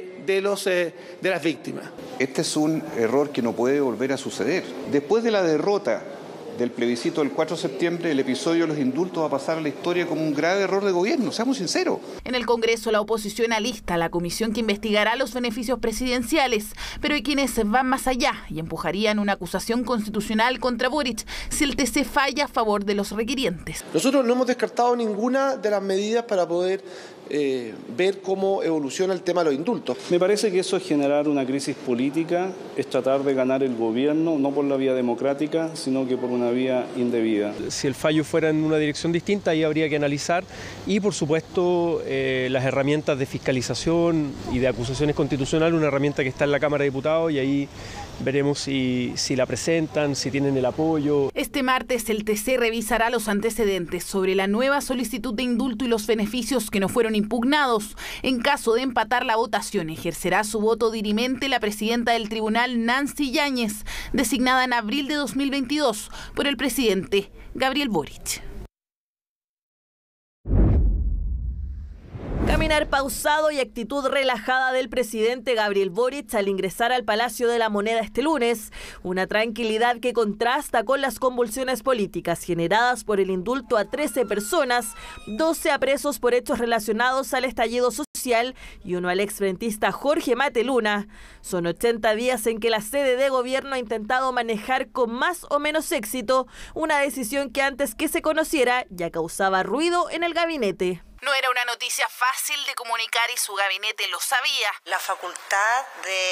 de las víctimas? Este es un error que no puede volver a suceder. Después de la derrota del plebiscito del 4 de septiembre, el episodio de los indultos va a pasar a la historia como un grave error de gobierno, seamos sinceros. En el Congreso, la oposición alista la comisión que investigará los beneficios presidenciales, pero hay quienes van más allá y empujarían una acusación constitucional contra Boric si el TC falla a favor de los requirientes. Nosotros no hemos descartado ninguna de las medidas para poder ver cómo evoluciona el tema de los indultos. Me parece que eso es generar una crisis política, es tratar de ganar el gobierno, no por la vía democrática, sino que por una vía indebida. Si el fallo fuera en una dirección distinta, ahí habría que analizar y, por supuesto, las herramientas de fiscalización y de acusaciones constitucionales, una herramienta que está en la Cámara de Diputados y ahí veremos si la presentan, si tienen el apoyo. Este martes el TC revisará los antecedentes sobre la nueva solicitud de indulto y los beneficios que no fueron impugnados. En caso de empatar la votación, ejercerá su voto dirimente la presidenta del tribunal, Nancy Yáñez, designada en abril de 2022 por el presidente Gabriel Boric. Caminar pausado y actitud relajada del presidente Gabriel Boric al ingresar al Palacio de la Moneda este lunes. Una tranquilidad que contrasta con las convulsiones políticas generadas por el indulto a 13 personas, 12 a presos por hechos relacionados al estallido social y uno al exfrentista Jorge Mateluna. Son 80 días en que la sede de gobierno ha intentado manejar con más o menos éxito una decisión que antes que se conociera ya causaba ruido en el gabinete. No era una noticia fácil de comunicar y su gabinete lo sabía. La facultad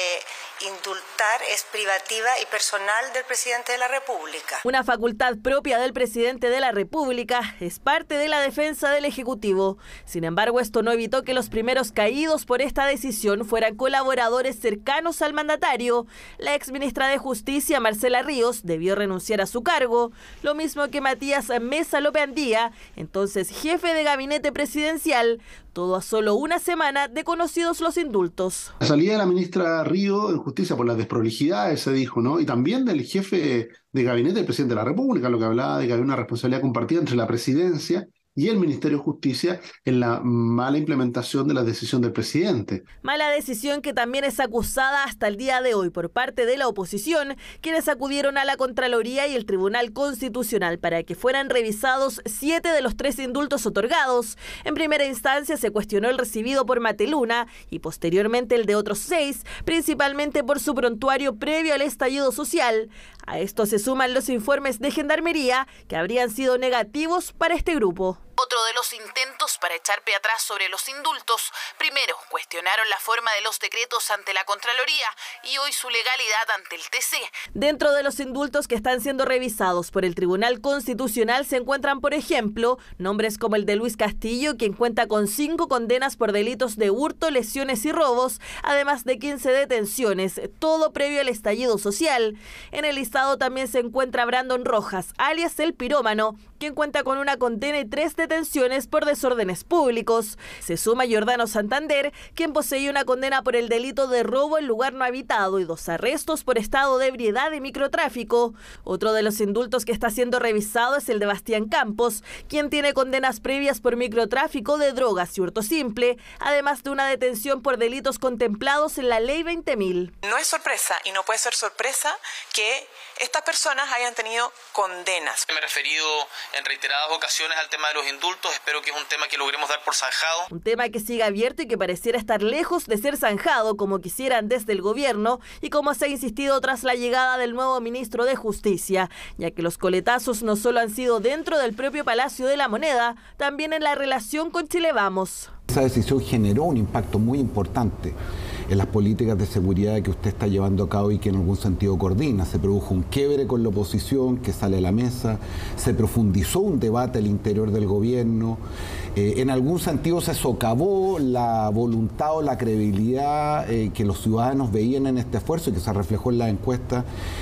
de indultar es privativa y personal del presidente de la República. Una facultad propia del presidente de la República es parte de la defensa del Ejecutivo. Sin embargo, esto no evitó que los primeros caídos por esta decisión fueran colaboradores cercanos al mandatario. La exministra de Justicia, Marcela Ríos, debió renunciar a su cargo, lo mismo que Matías Mesa Lopeandía, entonces jefe de gabinete presidencial, todo a solo una semana de conocidos los indultos. La salida de la ministra Ríos en Justicia por las desprolijidades, se dijo, ¿no? Y también del jefe de gabinete del presidente de la República, lo que hablaba de que había una responsabilidad compartida entre la presidencia y el Ministerio de Justicia en la mala implementación de la decisión del presidente. Mala decisión que también es acusada hasta el día de hoy por parte de la oposición, quienes acudieron a la Contraloría y el Tribunal Constitucional para que fueran revisados 7 de los 13 indultos otorgados. En primera instancia se cuestionó el recibido por Mateluna y posteriormente el de otros 6, principalmente por su prontuario previo al estallido social. A esto se suman los informes de Gendarmería que habrían sido negativos para este grupo. Otro de los intentos para echar pie atrás sobre los indultos, primero cuestionaron la forma de los decretos ante la Contraloría y hoy su legalidad ante el TC. Dentro de los indultos que están siendo revisados por el Tribunal Constitucional se encuentran, por ejemplo, nombres como el de Luis Castillo, quien cuenta con 5 condenas por delitos de hurto, lesiones y robos, además de 15 detenciones, todo previo al estallido social. En el listado también se encuentra Brandon Rojas, alias el Pirómano, quien cuenta con una condena y 3 detenciones por desórdenes públicos. Se suma Giordano Santander, quien poseía una condena por el delito de robo en lugar no habitado y 2 arrestos por estado de ebriedad y microtráfico. Otro de los indultos que está siendo revisado es el de Bastián Campos, quien tiene condenas previas por microtráfico de drogas y hurto simple, además de una detención por delitos contemplados en la Ley 20.000. No es sorpresa y no puede ser sorpresa que estas personas hayan tenido condenas. Me he referido en reiteradas ocasiones al tema de los indultos, espero que es un tema que logremos dar por zanjado. Un tema que sigue abierto y que pareciera estar lejos de ser zanjado como quisieran desde el gobierno y como se ha insistido tras la llegada del nuevo ministro de Justicia, ya que los coletazos no solo han sido dentro del propio Palacio de la Moneda, también en la relación con Chile Vamos. Esa decisión generó un impacto muy importante en las políticas de seguridad que usted está llevando a cabo y que en algún sentido coordina. Se produjo un quiebre con la oposición que sale a la mesa, se profundizó un debate al interior del gobierno, en algún sentido se socavó la voluntad o la credibilidad que los ciudadanos veían en este esfuerzo y que se reflejó en la encuesta.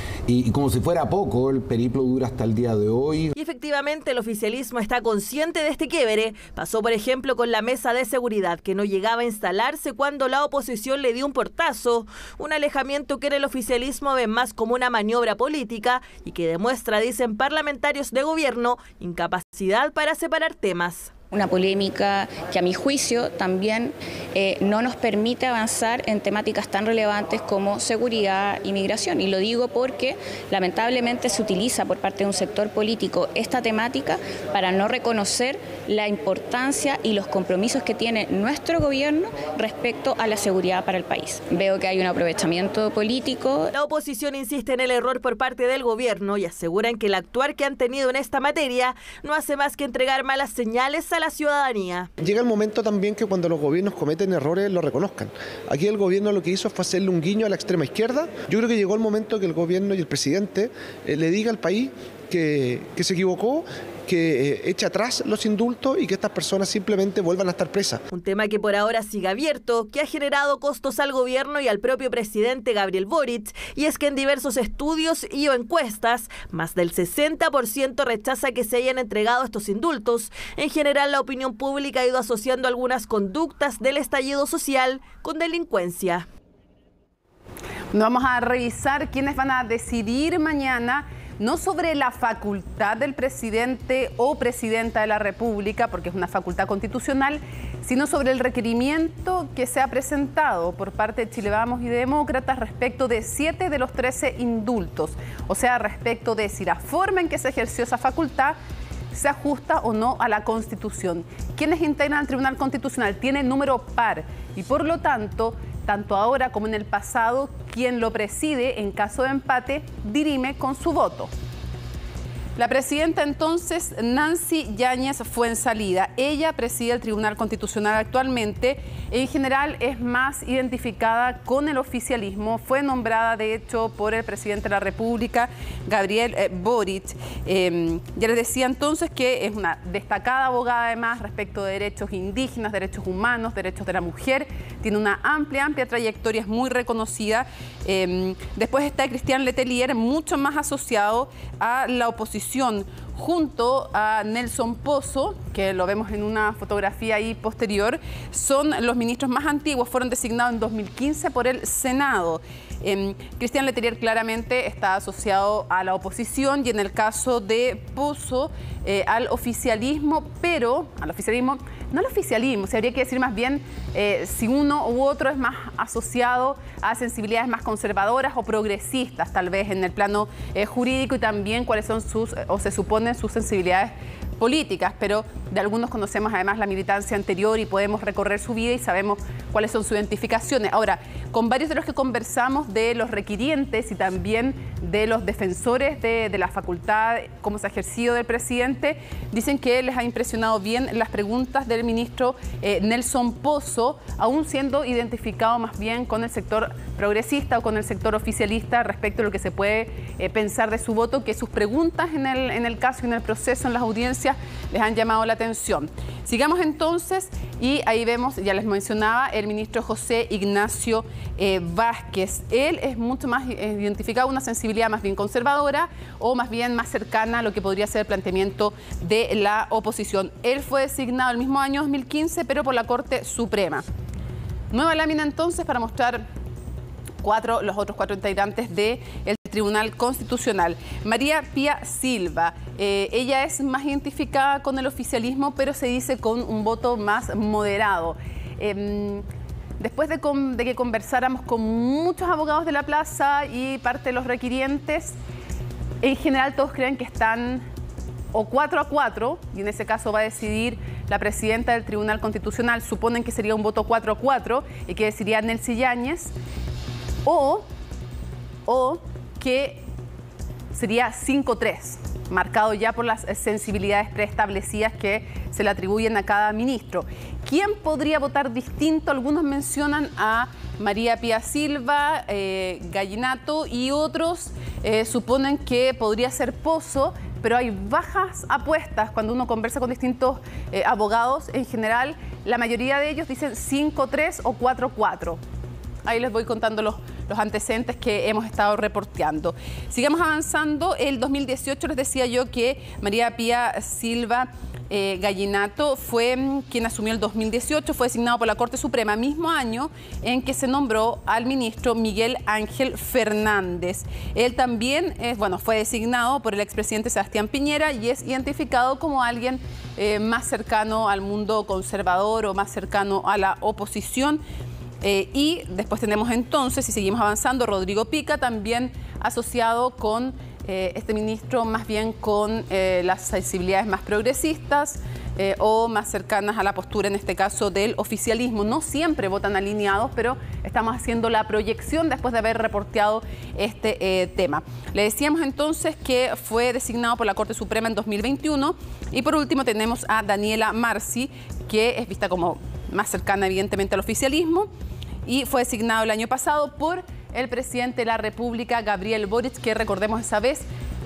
Y como si fuera poco, el periplo dura hasta el día de hoy. Y efectivamente el oficialismo está consciente de este quiebre. Pasó, por ejemplo, con la mesa de seguridad, que no llegaba a instalarse cuando la oposición le dio un portazo. Un alejamiento que en el oficialismo ven más como una maniobra política y que demuestra, dicen parlamentarios de gobierno, incapacidad para separar temas. Una polémica que a mi juicio también no nos permite avanzar en temáticas tan relevantes como seguridad y migración. Y lo digo porque lamentablemente se utiliza por parte de un sector político esta temática para no reconocer la importancia y los compromisos que tiene nuestro gobierno respecto a la seguridad para el país. Veo que hay un aprovechamiento político. La oposición insiste en el error por parte del gobierno y aseguran que el actuar que han tenido en esta materia no hace más que entregar malas señales a la ciudadanía. Llega el momento también que cuando los gobiernos cometen errores lo reconozcan. Aquí el gobierno lo que hizo fue hacerle un guiño a la extrema izquierda. Yo creo que llegó el momento que el gobierno y el presidente le diga al país que se equivocó, que eche atrás los indultos y que estas personas simplemente vuelvan a estar presas. Un tema que por ahora sigue abierto, que ha generado costos al gobierno y al propio presidente Gabriel Boric, y es que en diversos estudios y o encuestas, más del 60% rechaza que se hayan entregado estos indultos. En general, la opinión pública ha ido asociando algunas conductas del estallido social con delincuencia. Vamos a revisar quiénes van a decidir mañana, no sobre la facultad del presidente o presidenta de la República, porque es una facultad constitucional, sino sobre el requerimiento que se ha presentado por parte de Chile Vamos y de Demócratas respecto de 7 de los 13 indultos. O sea, respecto de si la forma en que se ejerció esa facultad se ajusta o no a la Constitución. Quienes integran al Tribunal Constitucional tienen número par y por lo tanto ahora como en el pasado, quien lo preside en caso de empate dirime con su voto. La presidenta entonces, Nancy Yáñez Fuenzalida, ella preside el Tribunal Constitucional actualmente. En general es más identificada con el oficialismo. Fue nombrada de hecho por el presidente de la República, Gabriel Boric. Ya les decía entonces que es una destacada abogada además respecto de derechos indígenas, derechos humanos, derechos de la mujer. Tiene una amplia trayectoria, es muy reconocida. Después está Cristian Letelier, mucho más asociado a la oposición, junto a Nelson Pozo, que lo vemos en una fotografía ahí posterior. Son los ministros más antiguos, fueron designados en 2015 por el Senado. Cristian Letelier claramente está asociado a la oposición y en el caso de Pozo al oficialismo, pero no al oficialismo, se habría que decir más bien si uno u otro es más asociado a sensibilidades más conservadoras o progresistas, tal vez en el plano jurídico, y también cuáles son se suponen sus sensibilidades políticas, pero de algunos conocemos además la militancia anterior y podemos recorrer su vida y sabemos cuáles son sus identificaciones. Ahora, con varios de los que conversamos de los requirientes y también de los defensores de la facultad, cómo se ha ejercido del presidente, dicen que les ha impresionado bien las preguntas del ministro Nelson Pozo, aún siendo identificado más bien con el sector progresista o con el sector oficialista respecto a lo que se puede pensar de su voto, que sus preguntas en el caso y en el proceso, en las audiencias, les han llamado la atención. Sigamos entonces y ahí vemos, ya les mencionaba, el ministro José Ignacio Vázquez. Él es mucho más identificado, una sensibilidad más bien conservadora o más bien más cercana a lo que podría ser el planteamiento de la oposición. Él fue designado el mismo año 2015, pero por la Corte Suprema. Nueva lámina entonces para mostrar los otros 4 integrantes del Tribunal Constitucional. María Pía Silva, ella es más identificada con el oficialismo, pero se dice con un voto más moderado. Después de que conversáramos con muchos abogados de la plaza y parte de los requirientes, en general todos creen que están o 4-4, y en ese caso va a decidir la presidenta del Tribunal Constitucional, suponen que sería un voto 4-4 y que decidiría Nancy Yáñez, o que sería 5-3, marcado ya por las sensibilidades preestablecidas que se le atribuyen a cada ministro. ¿Quién podría votar distinto? Algunos mencionan a María Pía Silva, Gallinato, y otros suponen que podría ser Pozo, pero hay bajas apuestas cuando uno conversa con distintos abogados. En general, la mayoría de ellos dicen 5-3 o 4-4. Ahí les voy contando los antecedentes que hemos estado reporteando. Sigamos avanzando. El 2018 les decía yo que María Pía Silva Gallinato fue quien asumió el 2018, fue designado por la Corte Suprema, mismo año en que se nombró al ministro Miguel Ángel Fernández. Él también fue designado por el expresidente Sebastián Piñera y es identificado como alguien más cercano al mundo conservador o más cercano a la oposición. Y después tenemos entonces, si seguimos avanzando, Rodrigo Pica, también asociado con este ministro, más bien con las sensibilidades más progresistas o más cercanas a la postura, en este caso, del oficialismo. No siempre votan alineados, pero estamos haciendo la proyección después de haber reporteado este tema. Le decíamos entonces que fue designado por la Corte Suprema en 2021. Y por último tenemos a Daniela Marci, que es vista como más cercana evidentemente al oficialismo, y fue designado el año pasado por el presidente de la República, Gabriel Boric, que recordemos esa vez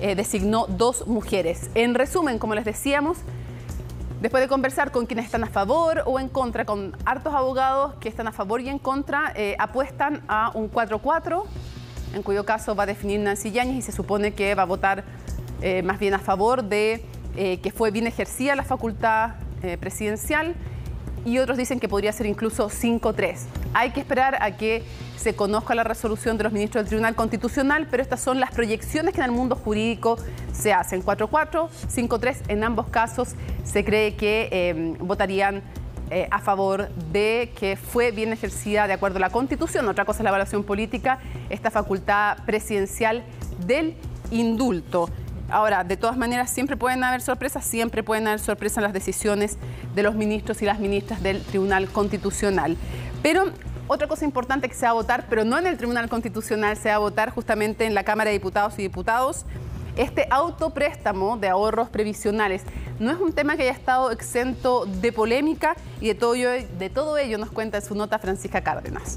designó 2 mujeres. En resumen, como les decíamos, después de conversar con quienes están a favor o en contra, con hartos abogados que están a favor y en contra, apuestan a un 4-4, en cuyo caso va a definir Nancy Yáñez y se supone que va a votar más bien a favor de que fue bien ejercida la facultad presidencial, y otros dicen que podría ser incluso 5-3. Hay que esperar a que se conozca la resolución de los ministros del Tribunal Constitucional, pero estas son las proyecciones que en el mundo jurídico se hacen. 4-4, 5-3, en ambos casos se cree que votarían a favor de que fue bien ejercida de acuerdo a la Constitución. Otra cosa es la evaluación política, esta facultad presidencial del indulto. Ahora, de todas maneras, siempre pueden haber sorpresas en las decisiones de los ministros y las ministras del Tribunal Constitucional. Pero otra cosa importante que se va a votar, pero no en el Tribunal Constitucional, se va a votar justamente en la Cámara de Diputados y Diputados, este autopréstamo de ahorros previsionales. No es un tema que haya estado exento de polémica y de todo ello nos cuenta en su nota Francisca Cárdenas.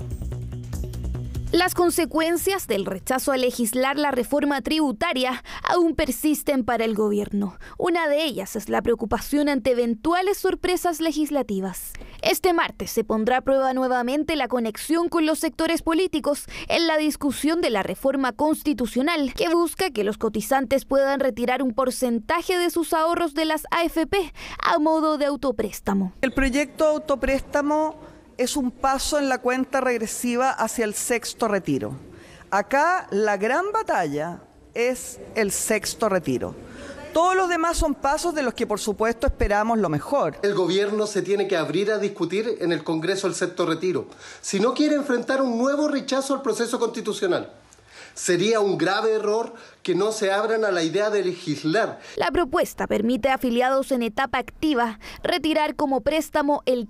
Las consecuencias del rechazo a legislar la reforma tributaria aún persisten para el gobierno. Una de ellas es la preocupación ante eventuales sorpresas legislativas. Este martes se pondrá a prueba nuevamente la conexión con los sectores políticos en la discusión de la reforma constitucional que busca que los cotizantes puedan retirar un porcentaje de sus ahorros de las AFP a modo de autopréstamo. El proyecto autopréstamo es un paso en la cuenta regresiva hacia el sexto retiro. Acá la gran batalla es el sexto retiro. Todos los demás son pasos de los que por supuesto esperamos lo mejor. El gobierno se tiene que abrir a discutir en el Congreso el sexto retiro, si no quiere enfrentar un nuevo rechazo al proceso constitucional. Sería un grave error que no se abran a la idea de legislar. La propuesta permite a afiliados en etapa activa retirar como préstamo el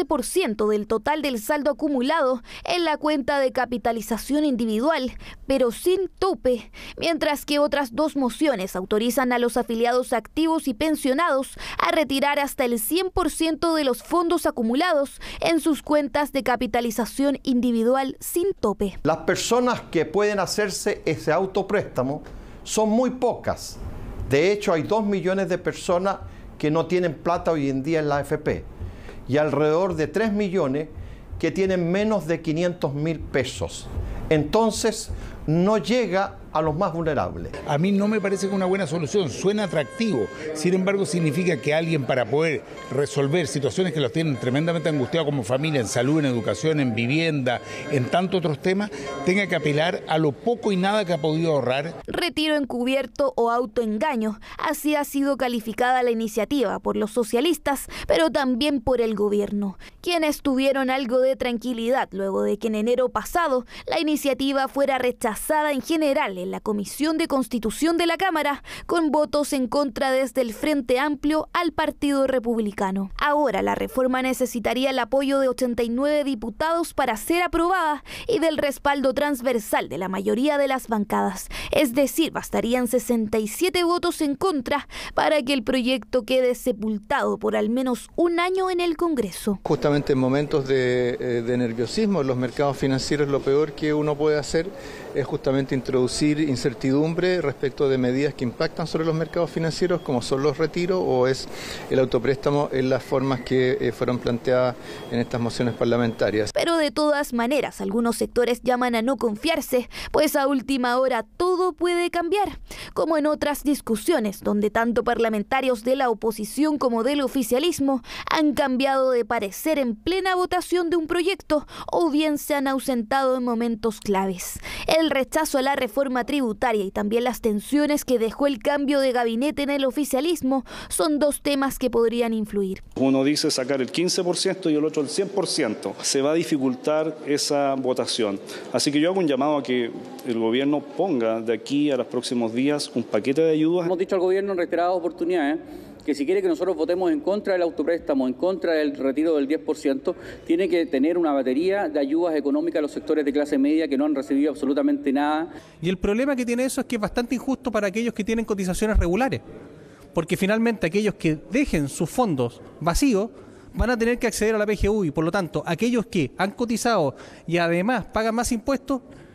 15% del total del saldo acumulado en la cuenta de capitalización individual, pero sin tope, mientras que otras 2 mociones autorizan a los afiliados activos y pensionados a retirar hasta el 100% de los fondos acumulados en sus cuentas de capitalización individual sin tope. Las personas que pueden hacerse ese autopréstamo son muy pocas. De hecho, hay 2 millones de personas que no tienen plata hoy en día en la AFP y alrededor de 3 millones que tienen menos de 500.000 pesos. Entonces, no llega a los más vulnerables. A mí no me parece que una buena solución, suena atractivo, sin embargo significa que alguien para poder resolver situaciones que los tienen tremendamente angustiados como familia, en salud, en educación, en vivienda, en tantos otros temas, tenga que apelar a lo poco y nada que ha podido ahorrar. Retiro encubierto o autoengaño, así ha sido calificada la iniciativa por los socialistas, pero también por el gobierno, quienes tuvieron algo de tranquilidad luego de que en enero pasado la iniciativa fuera rechazada en general en la Comisión de Constitución de la Cámara, con votos en contra desde el Frente Amplio al Partido Republicano. Ahora la reforma necesitaría el apoyo de 89 diputados para ser aprobada y del respaldo transversal de la mayoría de las bancadas. Es decir, bastarían 67 votos en contra para que el proyecto quede sepultado por al menos un año en el Congreso. Justamente en momentos de nerviosismo en los mercados financieros, lo peor que uno puede hacer es justamente introducir incertidumbre respecto de medidas que impactan sobre los mercados financieros, como son los retiros o es el autopréstamo, en las formas que fueron planteadas en estas mociones parlamentarias. Pero de todas maneras, algunos sectores llaman a no confiarse, pues a última hora todo puede cambiar, como en otras discusiones donde tanto parlamentarios de la oposición como del oficialismo han cambiado de parecer en plena votación de un proyecto o bien se han ausentado en momentos claves. El rechazo a la reforma tributaria y también las tensiones que dejó el cambio de gabinete en el oficialismo son 2 temas que podrían influir. Uno dice sacar el 15% y el otro el 100%. Se va a dificultar esa votación. Así que yo hago un llamado a que el gobierno ponga de aquí a los próximos días un paquete de ayudas. Hemos dicho al gobierno en reiteradas oportunidades que si quiere que nosotros votemos en contra del autopréstamo, en contra del retiro del 10%, tiene que tener una batería de ayudas económicas a los sectores de clase media que no han recibido absolutamente nada. Y el problema que tiene eso es que es bastante injusto para aquellos que tienen cotizaciones regulares, porque finalmente aquellos que dejen sus fondos vacíos van a tener que acceder a la PGU y por lo tanto aquellos que han cotizado y además pagan más impuestos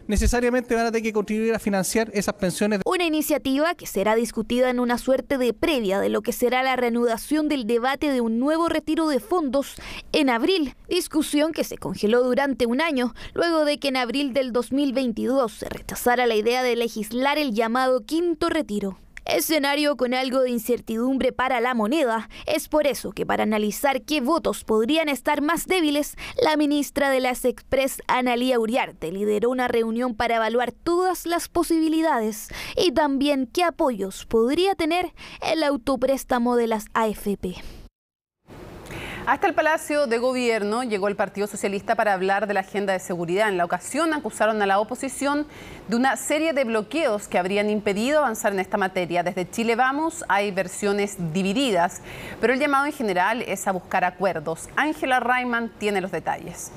necesariamente van a tener que contribuir a financiar esas pensiones. Una iniciativa que será discutida en una suerte de previa de lo que será la reanudación del debate de un nuevo retiro de fondos en abril, discusión que se congeló durante un año, luego de que en abril del 2022 se rechazara la idea de legislar el llamado quinto retiro. Escenario con algo de incertidumbre para La Moneda. Es por eso que para analizar qué votos podrían estar más débiles, la ministra de las Express, Analía Uriarte, lideró una reunión para evaluar todas las posibilidades y también qué apoyos podría tener el autopréstamo de las AFP. Hasta el Palacio de Gobierno llegó el Partido Socialista para hablar de la agenda de seguridad. En la ocasión acusaron a la oposición de una serie de bloqueos que habrían impedido avanzar en esta materia. Desde Chile Vamos hay versiones divididas, pero el llamado en general es a buscar acuerdos. Ángela Rayman tiene los detalles.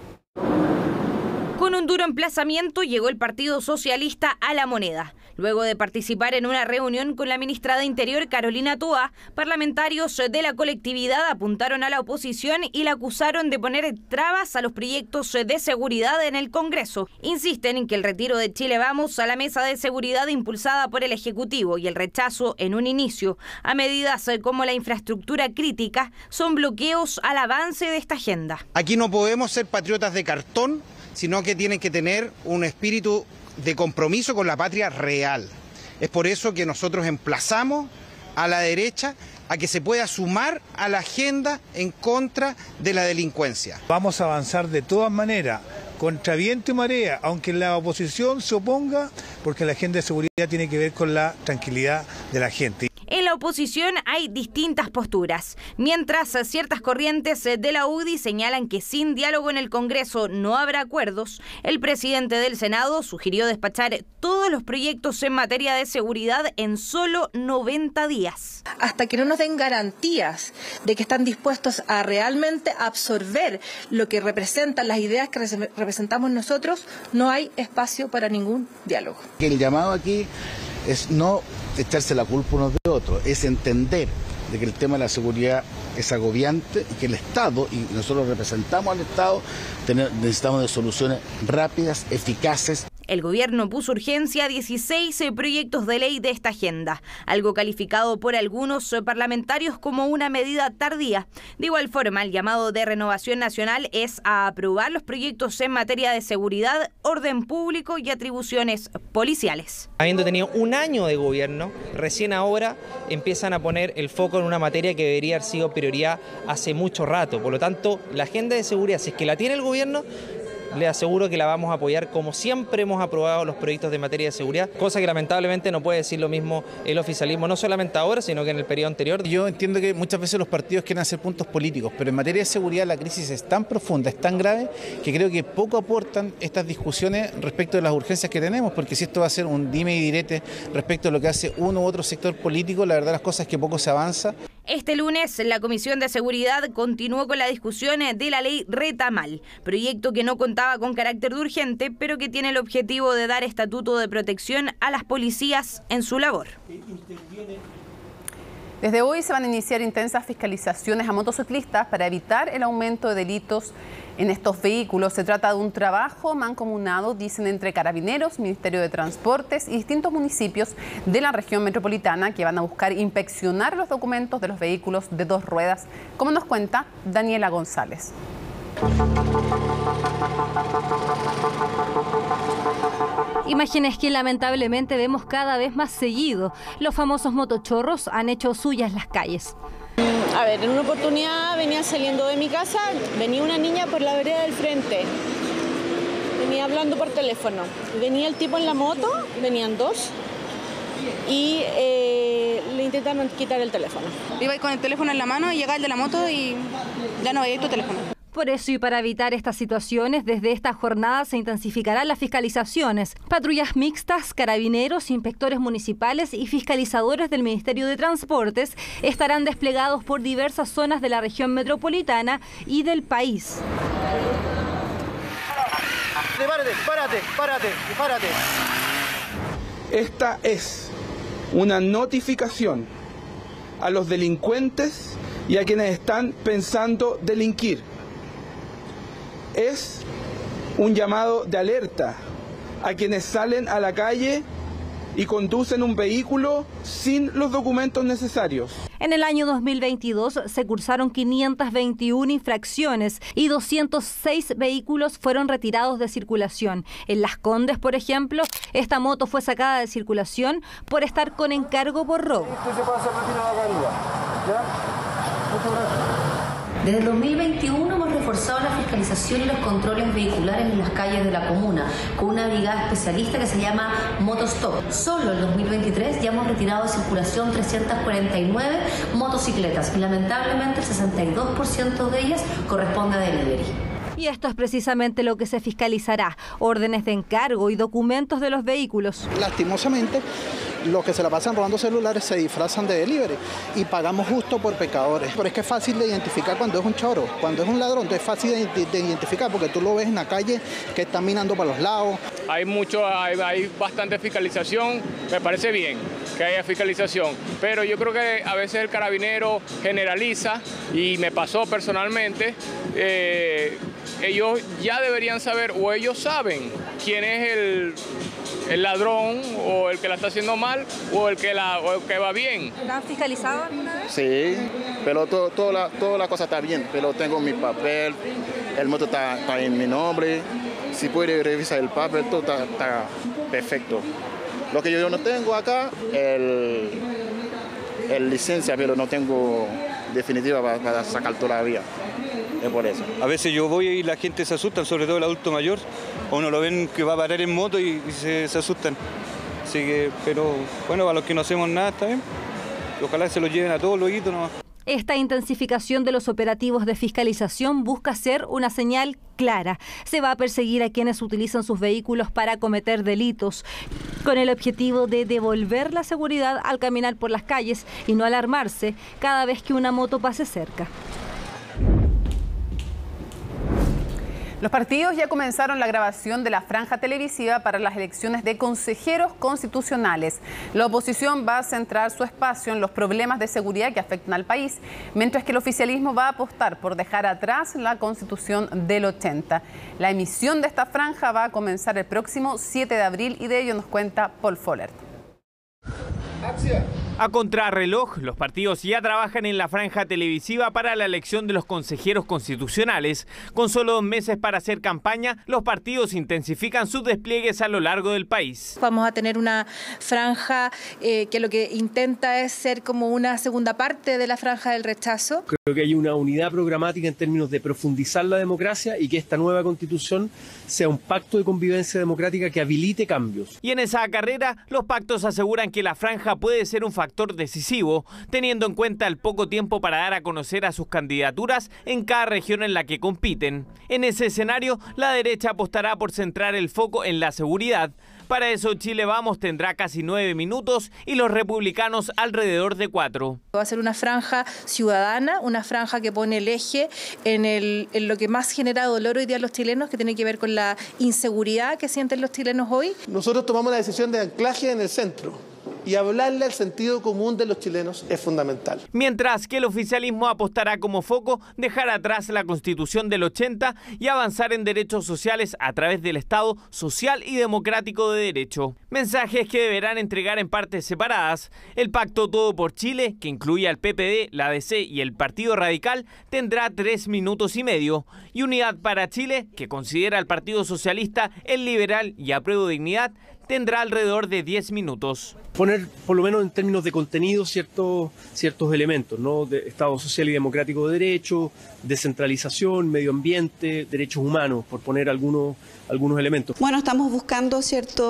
Con un duro emplazamiento llegó el Partido Socialista a La Moneda. Luego de participar en una reunión con la ministra de Interior, Carolina Toa, parlamentarios de la colectividad apuntaron a la oposición y la acusaron de poner trabas a los proyectos de seguridad en el Congreso. Insisten en que el retiro de Chile Vamos a la mesa de seguridad impulsada por el Ejecutivo y el rechazo en un inicio a medidas como la infraestructura crítica son bloqueos al avance de esta agenda. Aquí no podemos ser patriotas de cartón, sino que tienen que tener un espíritu de compromiso con la patria real. Es por eso que nosotros emplazamos a la derecha a que se pueda sumar a la agenda en contra de la delincuencia. Vamos a avanzar de todas maneras, contra viento y marea, aunque la oposición se oponga, porque la agenda de seguridad tiene que ver con la tranquilidad de la gente. En la oposición hay distintas posturas. Mientras ciertas corrientes de la UDI señalan que sin diálogo en el Congreso no habrá acuerdos, el presidente del Senado sugirió despachar todos los proyectos en materia de seguridad en solo 90 días. Hasta que no nos den garantías de que están dispuestos a realmente absorber lo que representan las ideas que representamos nosotros, no hay espacio para ningún diálogo. El llamado aquí es no echarse la culpa unos de otros, es entender de que el tema de la seguridad es agobiante y que el Estado, y nosotros representamos al Estado, necesitamos de soluciones rápidas, eficaces. El gobierno puso urgencia a 16 proyectos de ley de esta agenda, algo calificado por algunos parlamentarios como una medida tardía. De igual forma, el llamado de Renovación Nacional es a aprobar los proyectos en materia de seguridad, orden público y atribuciones policiales. Habiendo tenido un año de gobierno, recién ahora empiezan a poner el foco en una materia que debería haber sido prioridad hace mucho rato. Por lo tanto, la agenda de seguridad, si es que la tiene el gobierno, le aseguro que la vamos a apoyar como siempre hemos aprobado los proyectos de materia de seguridad, cosa que lamentablemente no puede decir lo mismo el oficialismo, no solamente ahora, sino que en el periodo anterior. Yo entiendo que muchas veces los partidos quieren hacer puntos políticos, pero en materia de seguridad la crisis es tan profunda, es tan grave, que creo que poco aportan estas discusiones respecto de las urgencias que tenemos, porque si esto va a ser un dime y direte respecto a lo que hace uno u otro sector político, la verdad las cosas es que poco se avanza. Este lunes, la Comisión de Seguridad continuó con la discusión de la ley Retamal, proyecto que no contaba con carácter de urgente, pero que tiene el objetivo de dar estatuto de protección a las policías en su labor. Desde hoy se van a iniciar intensas fiscalizaciones a motociclistas para evitar el aumento de delitos en estos vehículos. Se trata de un trabajo mancomunado, dicen, entre Carabineros, Ministerio de Transportes y distintos municipios de la región metropolitana que van a buscar inspeccionar los documentos de los vehículos de dos ruedas, como nos cuenta Daniela González. Imágenes que lamentablemente vemos cada vez más seguido. Los famosos motochorros han hecho suyas las calles. A ver, en una oportunidad venía saliendo de mi casa, venía una niña por la vereda del frente. Venía hablando por teléfono. Venía el tipo en la moto, venían dos, y le intentaron quitar el teléfono. Iba con el teléfono en la mano y llega el de la moto y ya no veía tu teléfono. Por eso y para evitar estas situaciones, desde esta jornada se intensificarán las fiscalizaciones. Patrullas mixtas, carabineros, inspectores municipales y fiscalizadores del Ministerio de Transportes estarán desplegados por diversas zonas de la región metropolitana y del país. Párate. Esta es una notificación a los delincuentes y a quienes están pensando delinquir. Es un llamado de alerta a quienes salen a la calle y conducen un vehículo sin los documentos necesarios. En el año 2022 se cursaron 521 infracciones y 206 vehículos fueron retirados de circulación. En Las Condes, por ejemplo, esta moto fue sacada de circulación por estar con encargo por robo. Desde el 2021 hemos reforzado la fiscalización y los controles vehiculares en las calles de la comuna con una brigada especialista que se llama Motostop. Solo en 2023 ya hemos retirado de circulación 349 motocicletas y lamentablemente el 62% de ellas corresponde a delivery. Y esto es precisamente lo que se fiscalizará, órdenes de encargo y documentos de los vehículos. Lastimosamente, los que se la pasan robando celulares se disfrazan de delivery y pagamos justo por pecadores. Pero es que es fácil de identificar cuando es un choro, cuando es un ladrón, entonces es fácil de identificar porque tú lo ves en la calle que está mirando para los lados. Hay bastante fiscalización, me parece bien que haya fiscalización, pero yo creo que a veces el carabinero generaliza y me pasó personalmente, ellos ya deberían saber o ellos saben quién es el ladrón o el que la está haciendo mal o el que va bien. ¿La han fiscalizado alguna vez? Sí, pero toda la cosa está bien, pero tengo mi papel, el moto está en mi nombre, si puede revisar el papel, todo está perfecto. Lo que yo no tengo acá, el licencia, pero no tengo definitiva para sacar todavía. Es por eso. A veces yo voy y la gente se asusta, sobre todo el adulto mayor, o uno lo ven que va a parar en moto y se asustan. Así que, pero bueno, para los que no hacemos nada está bien. Ojalá se lo lleven a todos luego nomás. Esta intensificación de los operativos de fiscalización busca ser una señal clara. Se va a perseguir a quienes utilizan sus vehículos para cometer delitos, con el objetivo de devolver la seguridad al caminar por las calles y no alarmarse cada vez que una moto pase cerca. Los partidos ya comenzaron la grabación de la franja televisiva para las elecciones de consejeros constitucionales. La oposición va a centrar su espacio en los problemas de seguridad que afectan al país, mientras que el oficialismo va a apostar por dejar atrás la Constitución del 80. La emisión de esta franja va a comenzar el próximo 7 de abril y de ello nos cuenta Paul Follert. A contrarreloj, los partidos ya trabajan en la franja televisiva para la elección de los consejeros constitucionales. Con solo 2 meses para hacer campaña, los partidos intensifican sus despliegues a lo largo del país. Vamos a tener una franja que lo que intenta es ser como una segunda parte de la franja del rechazo. Creo que hay una unidad programática en términos de profundizar la democracia y que esta nueva constitución sea un pacto de convivencia democrática que habilite cambios. Y en esa carrera, los pactos aseguran que la franja puede ser un factor decisivo, teniendo en cuenta el poco tiempo para dar a conocer a sus candidaturas en cada región en la que compiten. En ese escenario, la derecha apostará por centrar el foco en la seguridad. Para eso, Chile Vamos tendrá casi 9 minutos y los republicanos alrededor de 4. Va a ser una franja ciudadana, una franja que pone el eje en lo que más genera dolor hoy día a los chilenos, que tiene que ver con la inseguridad que sienten los chilenos hoy. Nosotros tomamos la decisión de anclaje en el centro. Y hablarle al sentido común de los chilenos es fundamental. Mientras que el oficialismo apostará como foco dejar atrás la Constitución del 80 y avanzar en derechos sociales a través del Estado social y democrático de derecho. Mensajes que deberán entregar en partes separadas. El Pacto Todo por Chile, que incluye al PPD, la DC y el Partido Radical, tendrá 3 minutos y medio. Y Unidad para Chile, que considera al Partido Socialista, el Liberal y Apruebo Dignidad, tendrá alrededor de 10 minutos. Poner, por lo menos en términos de contenido, ciertos elementos, ¿no? De Estado social y democrático de derecho, descentralización, medio ambiente, derechos humanos, por poner algunos elementos. Bueno, estamos buscando,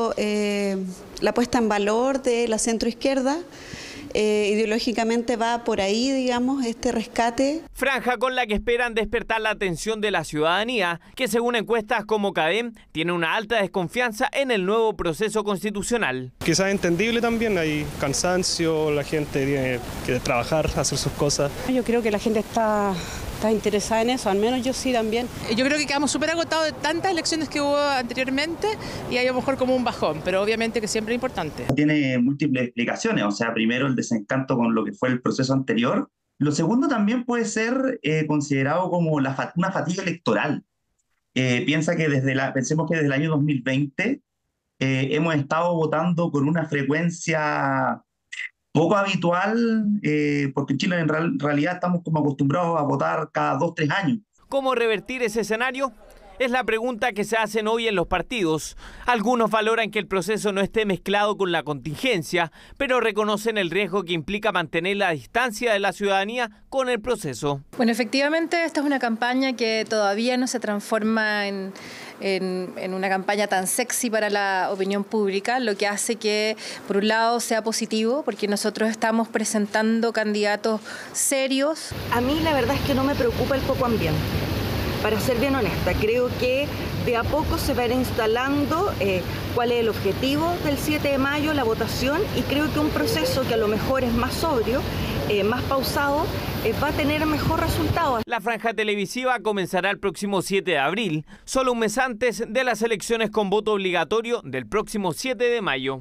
la puesta en valor de la centroizquierda. Ideológicamente va por ahí, digamos, este rescate. Franja con la que esperan despertar la atención de la ciudadanía, que según encuestas como CADEM, tiene una alta desconfianza en el nuevo proceso constitucional. Quizás entendible también, hay cansancio, la gente tiene que trabajar, hacer sus cosas. Yo creo que la gente está interesada en eso, al menos yo sí también. Yo creo que quedamos súper agotados de tantas elecciones que hubo anteriormente y hay a lo mejor como un bajón, pero obviamente que siempre es importante. Tiene múltiples explicaciones, o sea, primero el desencanto con lo que fue el proceso anterior. Lo segundo también puede ser considerado como una fatiga electoral. Pensemos que desde el año 2020 hemos estado votando con una frecuencia poco habitual, porque en Chile en realidad estamos como acostumbrados a votar cada 2-3 años. ¿Cómo revertir ese escenario? Es la pregunta que se hacen hoy en los partidos. Algunos valoran que el proceso no esté mezclado con la contingencia, pero reconocen el riesgo que implica mantener la distancia de la ciudadanía con el proceso. Bueno, efectivamente, esta es una campaña que todavía no se transforma en una campaña tan sexy para la opinión pública, lo que hace que, por un lado, sea positivo, porque nosotros estamos presentando candidatos serios. A mí la verdad es que no me preocupa el poco ambiente. Para ser bien honesta, creo que de a poco se va a ir instalando cuál es el objetivo del 7 de mayo, la votación, y creo que un proceso que a lo mejor es más sobrio, más pausado, va a tener mejor resultado. La franja televisiva comenzará el próximo 7 de abril, solo un mes antes de las elecciones con voto obligatorio del próximo 7 de mayo.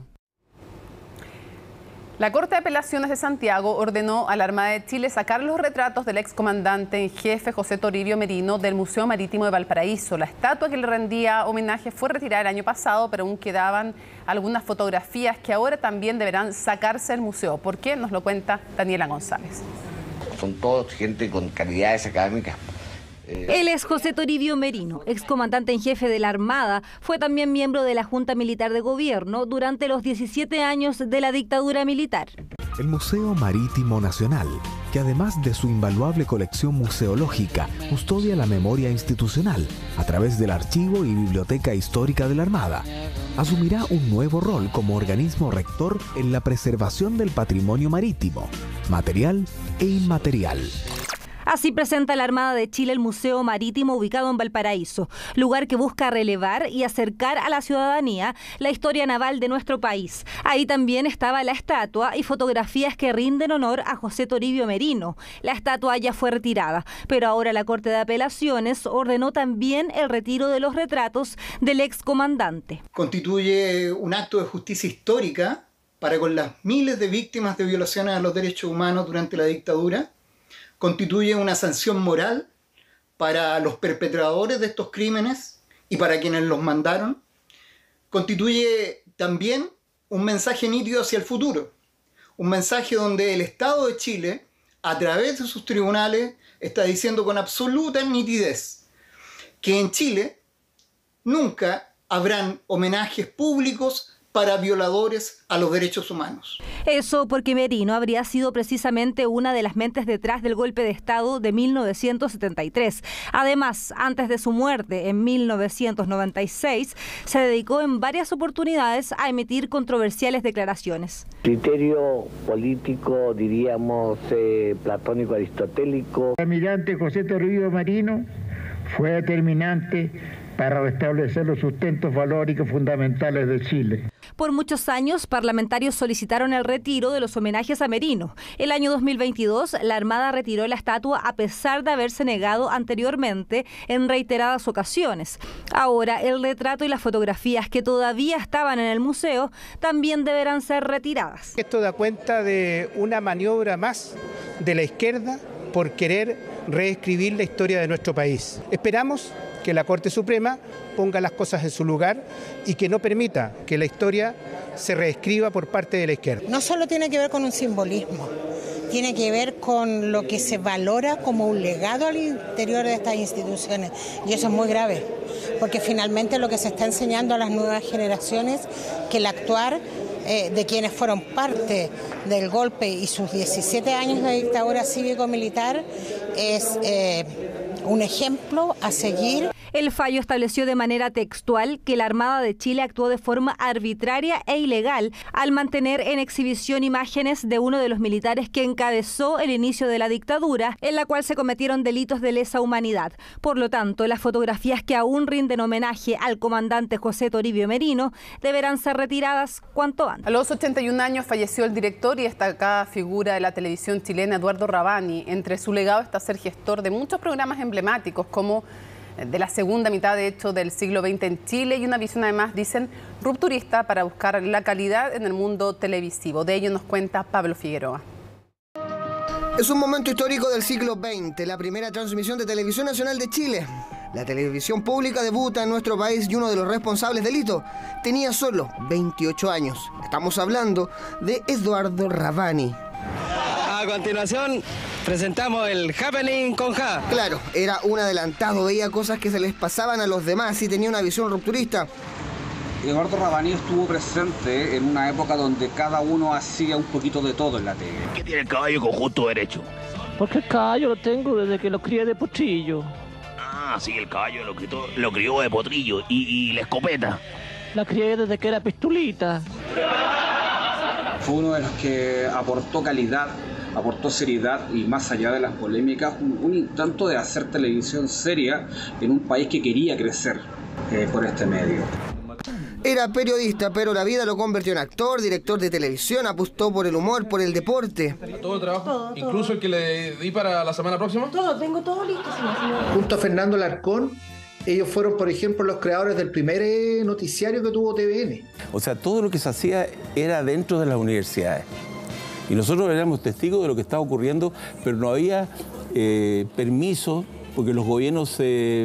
La Corte de Apelaciones de Santiago ordenó a la Armada de Chile sacar los retratos del excomandante en jefe José Toribio Merino del Museo Marítimo de Valparaíso. La estatua que le rendía homenaje fue retirada el año pasado, pero aún quedaban algunas fotografías que ahora también deberán sacarse del museo. ¿Por qué? Nos lo cuenta Daniela González. Son todos gente con calidades académicas. Él es José Toribio Merino, excomandante en jefe de la Armada. Fue también miembro de la Junta Militar de Gobierno durante los 17 años de la dictadura militar. El Museo Marítimo Nacional, que además de su invaluable colección museológica, custodia la memoria institucional a través del Archivo y Biblioteca Histórica de la Armada, asumirá un nuevo rol como organismo rector en la preservación del patrimonio marítimo, material e inmaterial. Así presenta la Armada de Chile el Museo Marítimo ubicado en Valparaíso, lugar que busca relevar y acercar a la ciudadanía la historia naval de nuestro país. Ahí también estaba la estatua y fotografías que rinden honor a José Toribio Merino. La estatua ya fue retirada, pero ahora la Corte de Apelaciones ordenó también el retiro de los retratos del excomandante. Constituye un acto de justicia histórica para con las miles de víctimas de violaciones a los derechos humanos durante la dictadura. Constituye una sanción moral para los perpetradores de estos crímenes y para quienes los mandaron. Constituye también un mensaje nítido hacia el futuro, un mensaje donde el Estado de Chile, a través de sus tribunales, está diciendo con absoluta nitidez que en Chile nunca habrán homenajes públicos para violadores a los derechos humanos. Eso porque Merino habría sido precisamente una de las mentes detrás del golpe de Estado de 1973. Además, antes de su muerte en 1996, se dedicó en varias oportunidades a emitir controversiales declaraciones. Criterio político, diríamos, platónico aristotélico. El almirante José Toribio Merino fue determinante para restablecer los sustentos valóricos fundamentales de Chile. Por muchos años, parlamentarios solicitaron el retiro de los homenajes a Merino. El año 2022, la Armada retiró la estatua a pesar de haberse negado anteriormente en reiteradas ocasiones. Ahora, el retrato y las fotografías que todavía estaban en el museo también deberán ser retiradas. Esto da cuenta de una maniobra más de la izquierda por querer reescribir la historia de nuestro país. Esperamos que la Corte Suprema ponga las cosas en su lugar y que no permita que la historia se reescriba por parte de la izquierda. No solo tiene que ver con un simbolismo, tiene que ver con lo que se valora como un legado al interior de estas instituciones. Y eso es muy grave, porque finalmente lo que se está enseñando a las nuevas generaciones que el actuar de quienes fueron parte del golpe y sus 17 años de dictadura cívico-militar es un ejemplo a seguir. El fallo estableció de manera textual que la Armada de Chile actuó de forma arbitraria e ilegal al mantener en exhibición imágenes de uno de los militares que encabezó el inicio de la dictadura, en la cual se cometieron delitos de lesa humanidad. Por lo tanto, las fotografías que aún rinden homenaje al comandante José Toribio Merino deberán ser retiradas cuanto antes. A los 81 años falleció el director y destacada figura de la televisión chilena Eduardo Rabani. Entre su legado está ser gestor de muchos programas emblemáticos como de la segunda mitad, de hecho, del siglo XX en Chile y una visión, además, dicen, rupturista para buscar la calidad en el mundo televisivo. De ello nos cuenta Pablo Figueroa. Es un momento histórico del siglo XX, la primera transmisión de Televisión Nacional de Chile. La televisión pública debuta en nuestro país y uno de los responsables del hito tenía solo 28 años. Estamos hablando de Eduardo Rabani. A continuación, presentamos el Happening con Ja. Claro, era un adelantado, veía cosas que se les pasaban a los demás y tenía una visión rupturista. Eduardo Rabani estuvo presente en una época donde cada uno hacía un poquito de todo en la tele. ¿Qué tiene el caballo con justo derecho? Porque el caballo lo tengo desde que lo crié de potrillo. Ah, sí, el caballo lo crió de potrillo. ¿Y la escopeta? La crié desde que era pistolita. Fue uno de los que aportó calidad, aportó seriedad y más allá de las polémicas, un intento de hacer televisión seria en un país que quería crecer por este medio. Era periodista, pero la vida lo convirtió en actor, director de televisión, apostó por el humor, por el deporte. ¿Todo el trabajo? Todo. ¿Incluso el que le di para la semana próxima? Todo, tengo todo listo, señor. Junto a Fernando Alarcón, ellos fueron, por ejemplo, los creadores del primer noticiario que tuvo TVN. O sea, todo lo que se hacía era dentro de las universidades. Y nosotros éramos testigos de lo que estaba ocurriendo, pero no había permiso, porque los gobiernos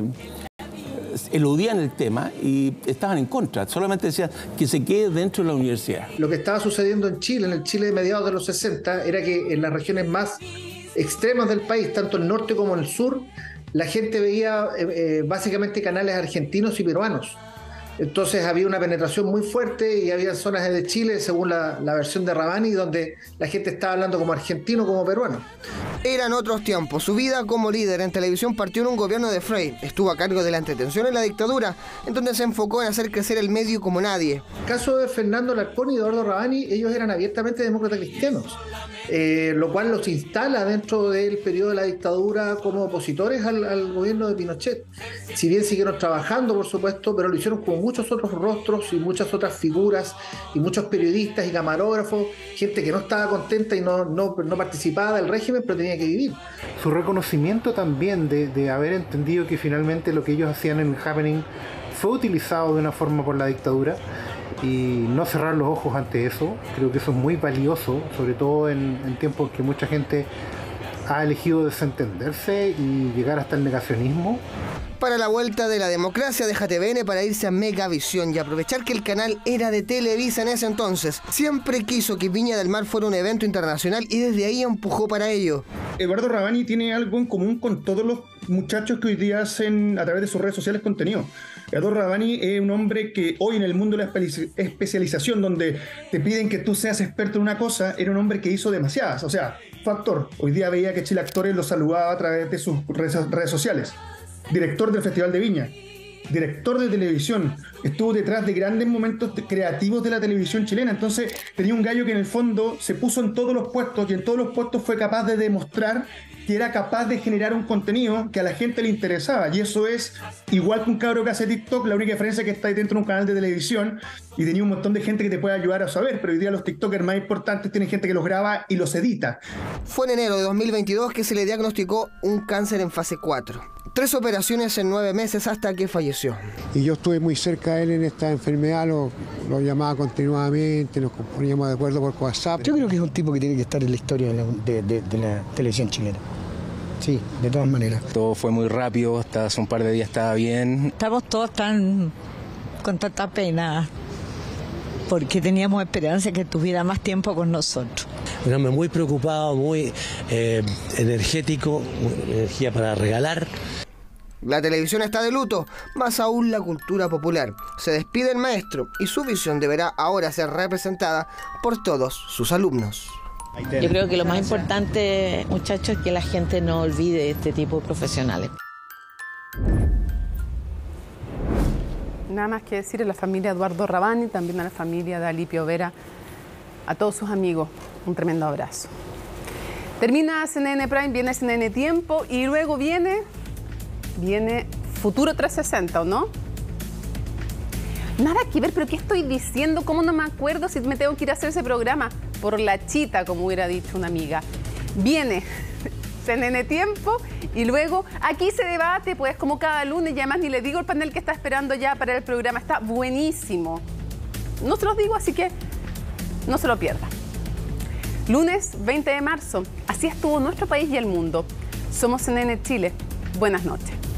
eludían el tema y estaban en contra. Solamente decían que se quede dentro de la universidad. Lo que estaba sucediendo en el Chile de mediados de los 60, era que en las regiones más extremas del país, tanto el norte como el sur, la gente veía básicamente canales argentinos y peruanos. Entonces había una penetración muy fuerte y había zonas de Chile, según la versión de Rabani, donde la gente estaba hablando como argentino, como peruano. Eran otros tiempos. Su vida como líder en televisión partió en un gobierno de Frei. Estuvo a cargo de la entretención en la dictadura, en donde se enfocó en hacer crecer el medio como nadie. En el caso de Fernando Alarcón y Eduardo Rabani, ellos eran abiertamente demócratas cristianos, lo cual los instala dentro del periodo de la dictadura como opositores al gobierno de Pinochet. Si bien siguieron trabajando, por supuesto, pero lo hicieron con muchos otros rostros y muchas otras figuras y muchos periodistas y camarógrafos, gente que no estaba contenta y no participaba del régimen, pero tenía que vivir. Su reconocimiento también de haber entendido que finalmente lo que ellos hacían en Happening fue utilizado de una forma por la dictadura y no cerrar los ojos ante eso. Creo que eso es muy valioso, sobre todo en tiempos que mucha gente ha elegido desentenderse y llegar hasta el negacionismo. Para la vuelta de la democracia deja TVN para irse a Megavisión y aprovechar que el canal era de Televisa en ese entonces. Siempre quiso que Viña del Mar fuera un evento internacional y desde ahí empujó para ello. Eduardo Rabani tiene algo en común con todos los muchachos que hoy día hacen a través de sus redes sociales contenido. Eduardo Rabani es un hombre que hoy en el mundo de la especialización, donde te piden que tú seas experto en una cosa, era un hombre que hizo demasiadas. O sea, fue actor. Hoy día veía que Chile Actores lo saludaba a través de sus redes sociales. Director del Festival de Viña, director de televisión, estuvo detrás de grandes momentos creativos de la televisión chilena. Entonces tenía un gallo que en el fondo se puso en todos los puestos y en todos los puestos fue capaz de demostrar que era capaz de generar un contenido que a la gente le interesaba, y eso es igual que un cabro que hace TikTok. La única diferencia es que está ahí dentro de un canal de televisión y tenía un montón de gente que te puede ayudar a saber, pero hoy día los TikTokers más importantes tienen gente que los graba y los edita. Fue en enero de 2022 que se le diagnosticó un cáncer en fase 4. 3 operaciones en 9 meses hasta que falleció. Y yo estuve muy cerca de él en esta enfermedad, lo llamaba continuamente, nos poníamos de acuerdo por WhatsApp. Yo creo que es un tipo que tiene que estar en la historia de la televisión chilena. Sí, de todas maneras. Todo fue muy rápido, hasta hace un par de días estaba bien. Estamos todos con tanta pena, porque teníamos esperanza que tuviera más tiempo con nosotros. Un hombre muy preocupado, muy energético, energía para regalar. La televisión está de luto, más aún la cultura popular. Se despide el maestro y su visión deberá ahora ser representada por todos sus alumnos. Yo creo que lo más importante, muchachos, es que la gente no olvide este tipo de profesionales. Nada más que decir a la familia Eduardo Rabani, también a la familia de Alipio Vera, a todos sus amigos, un tremendo abrazo. Termina CNN Prime, viene CNN Tiempo y luego viene Futuro 360, ¿o no? Nada que ver, pero ¿qué estoy diciendo? ¿Cómo no me acuerdo si me tengo que ir a hacer ese programa? Por la chita, como hubiera dicho una amiga. Viene CNN Tiempo y luego aquí se debate, pues como cada lunes, y además ni le digo el panel que está esperando ya para el programa, está buenísimo. No se los digo, así que no se lo pierda. Lunes 20 de marzo, así estuvo nuestro país y el mundo. Somos CNN Chile. Buenas noches.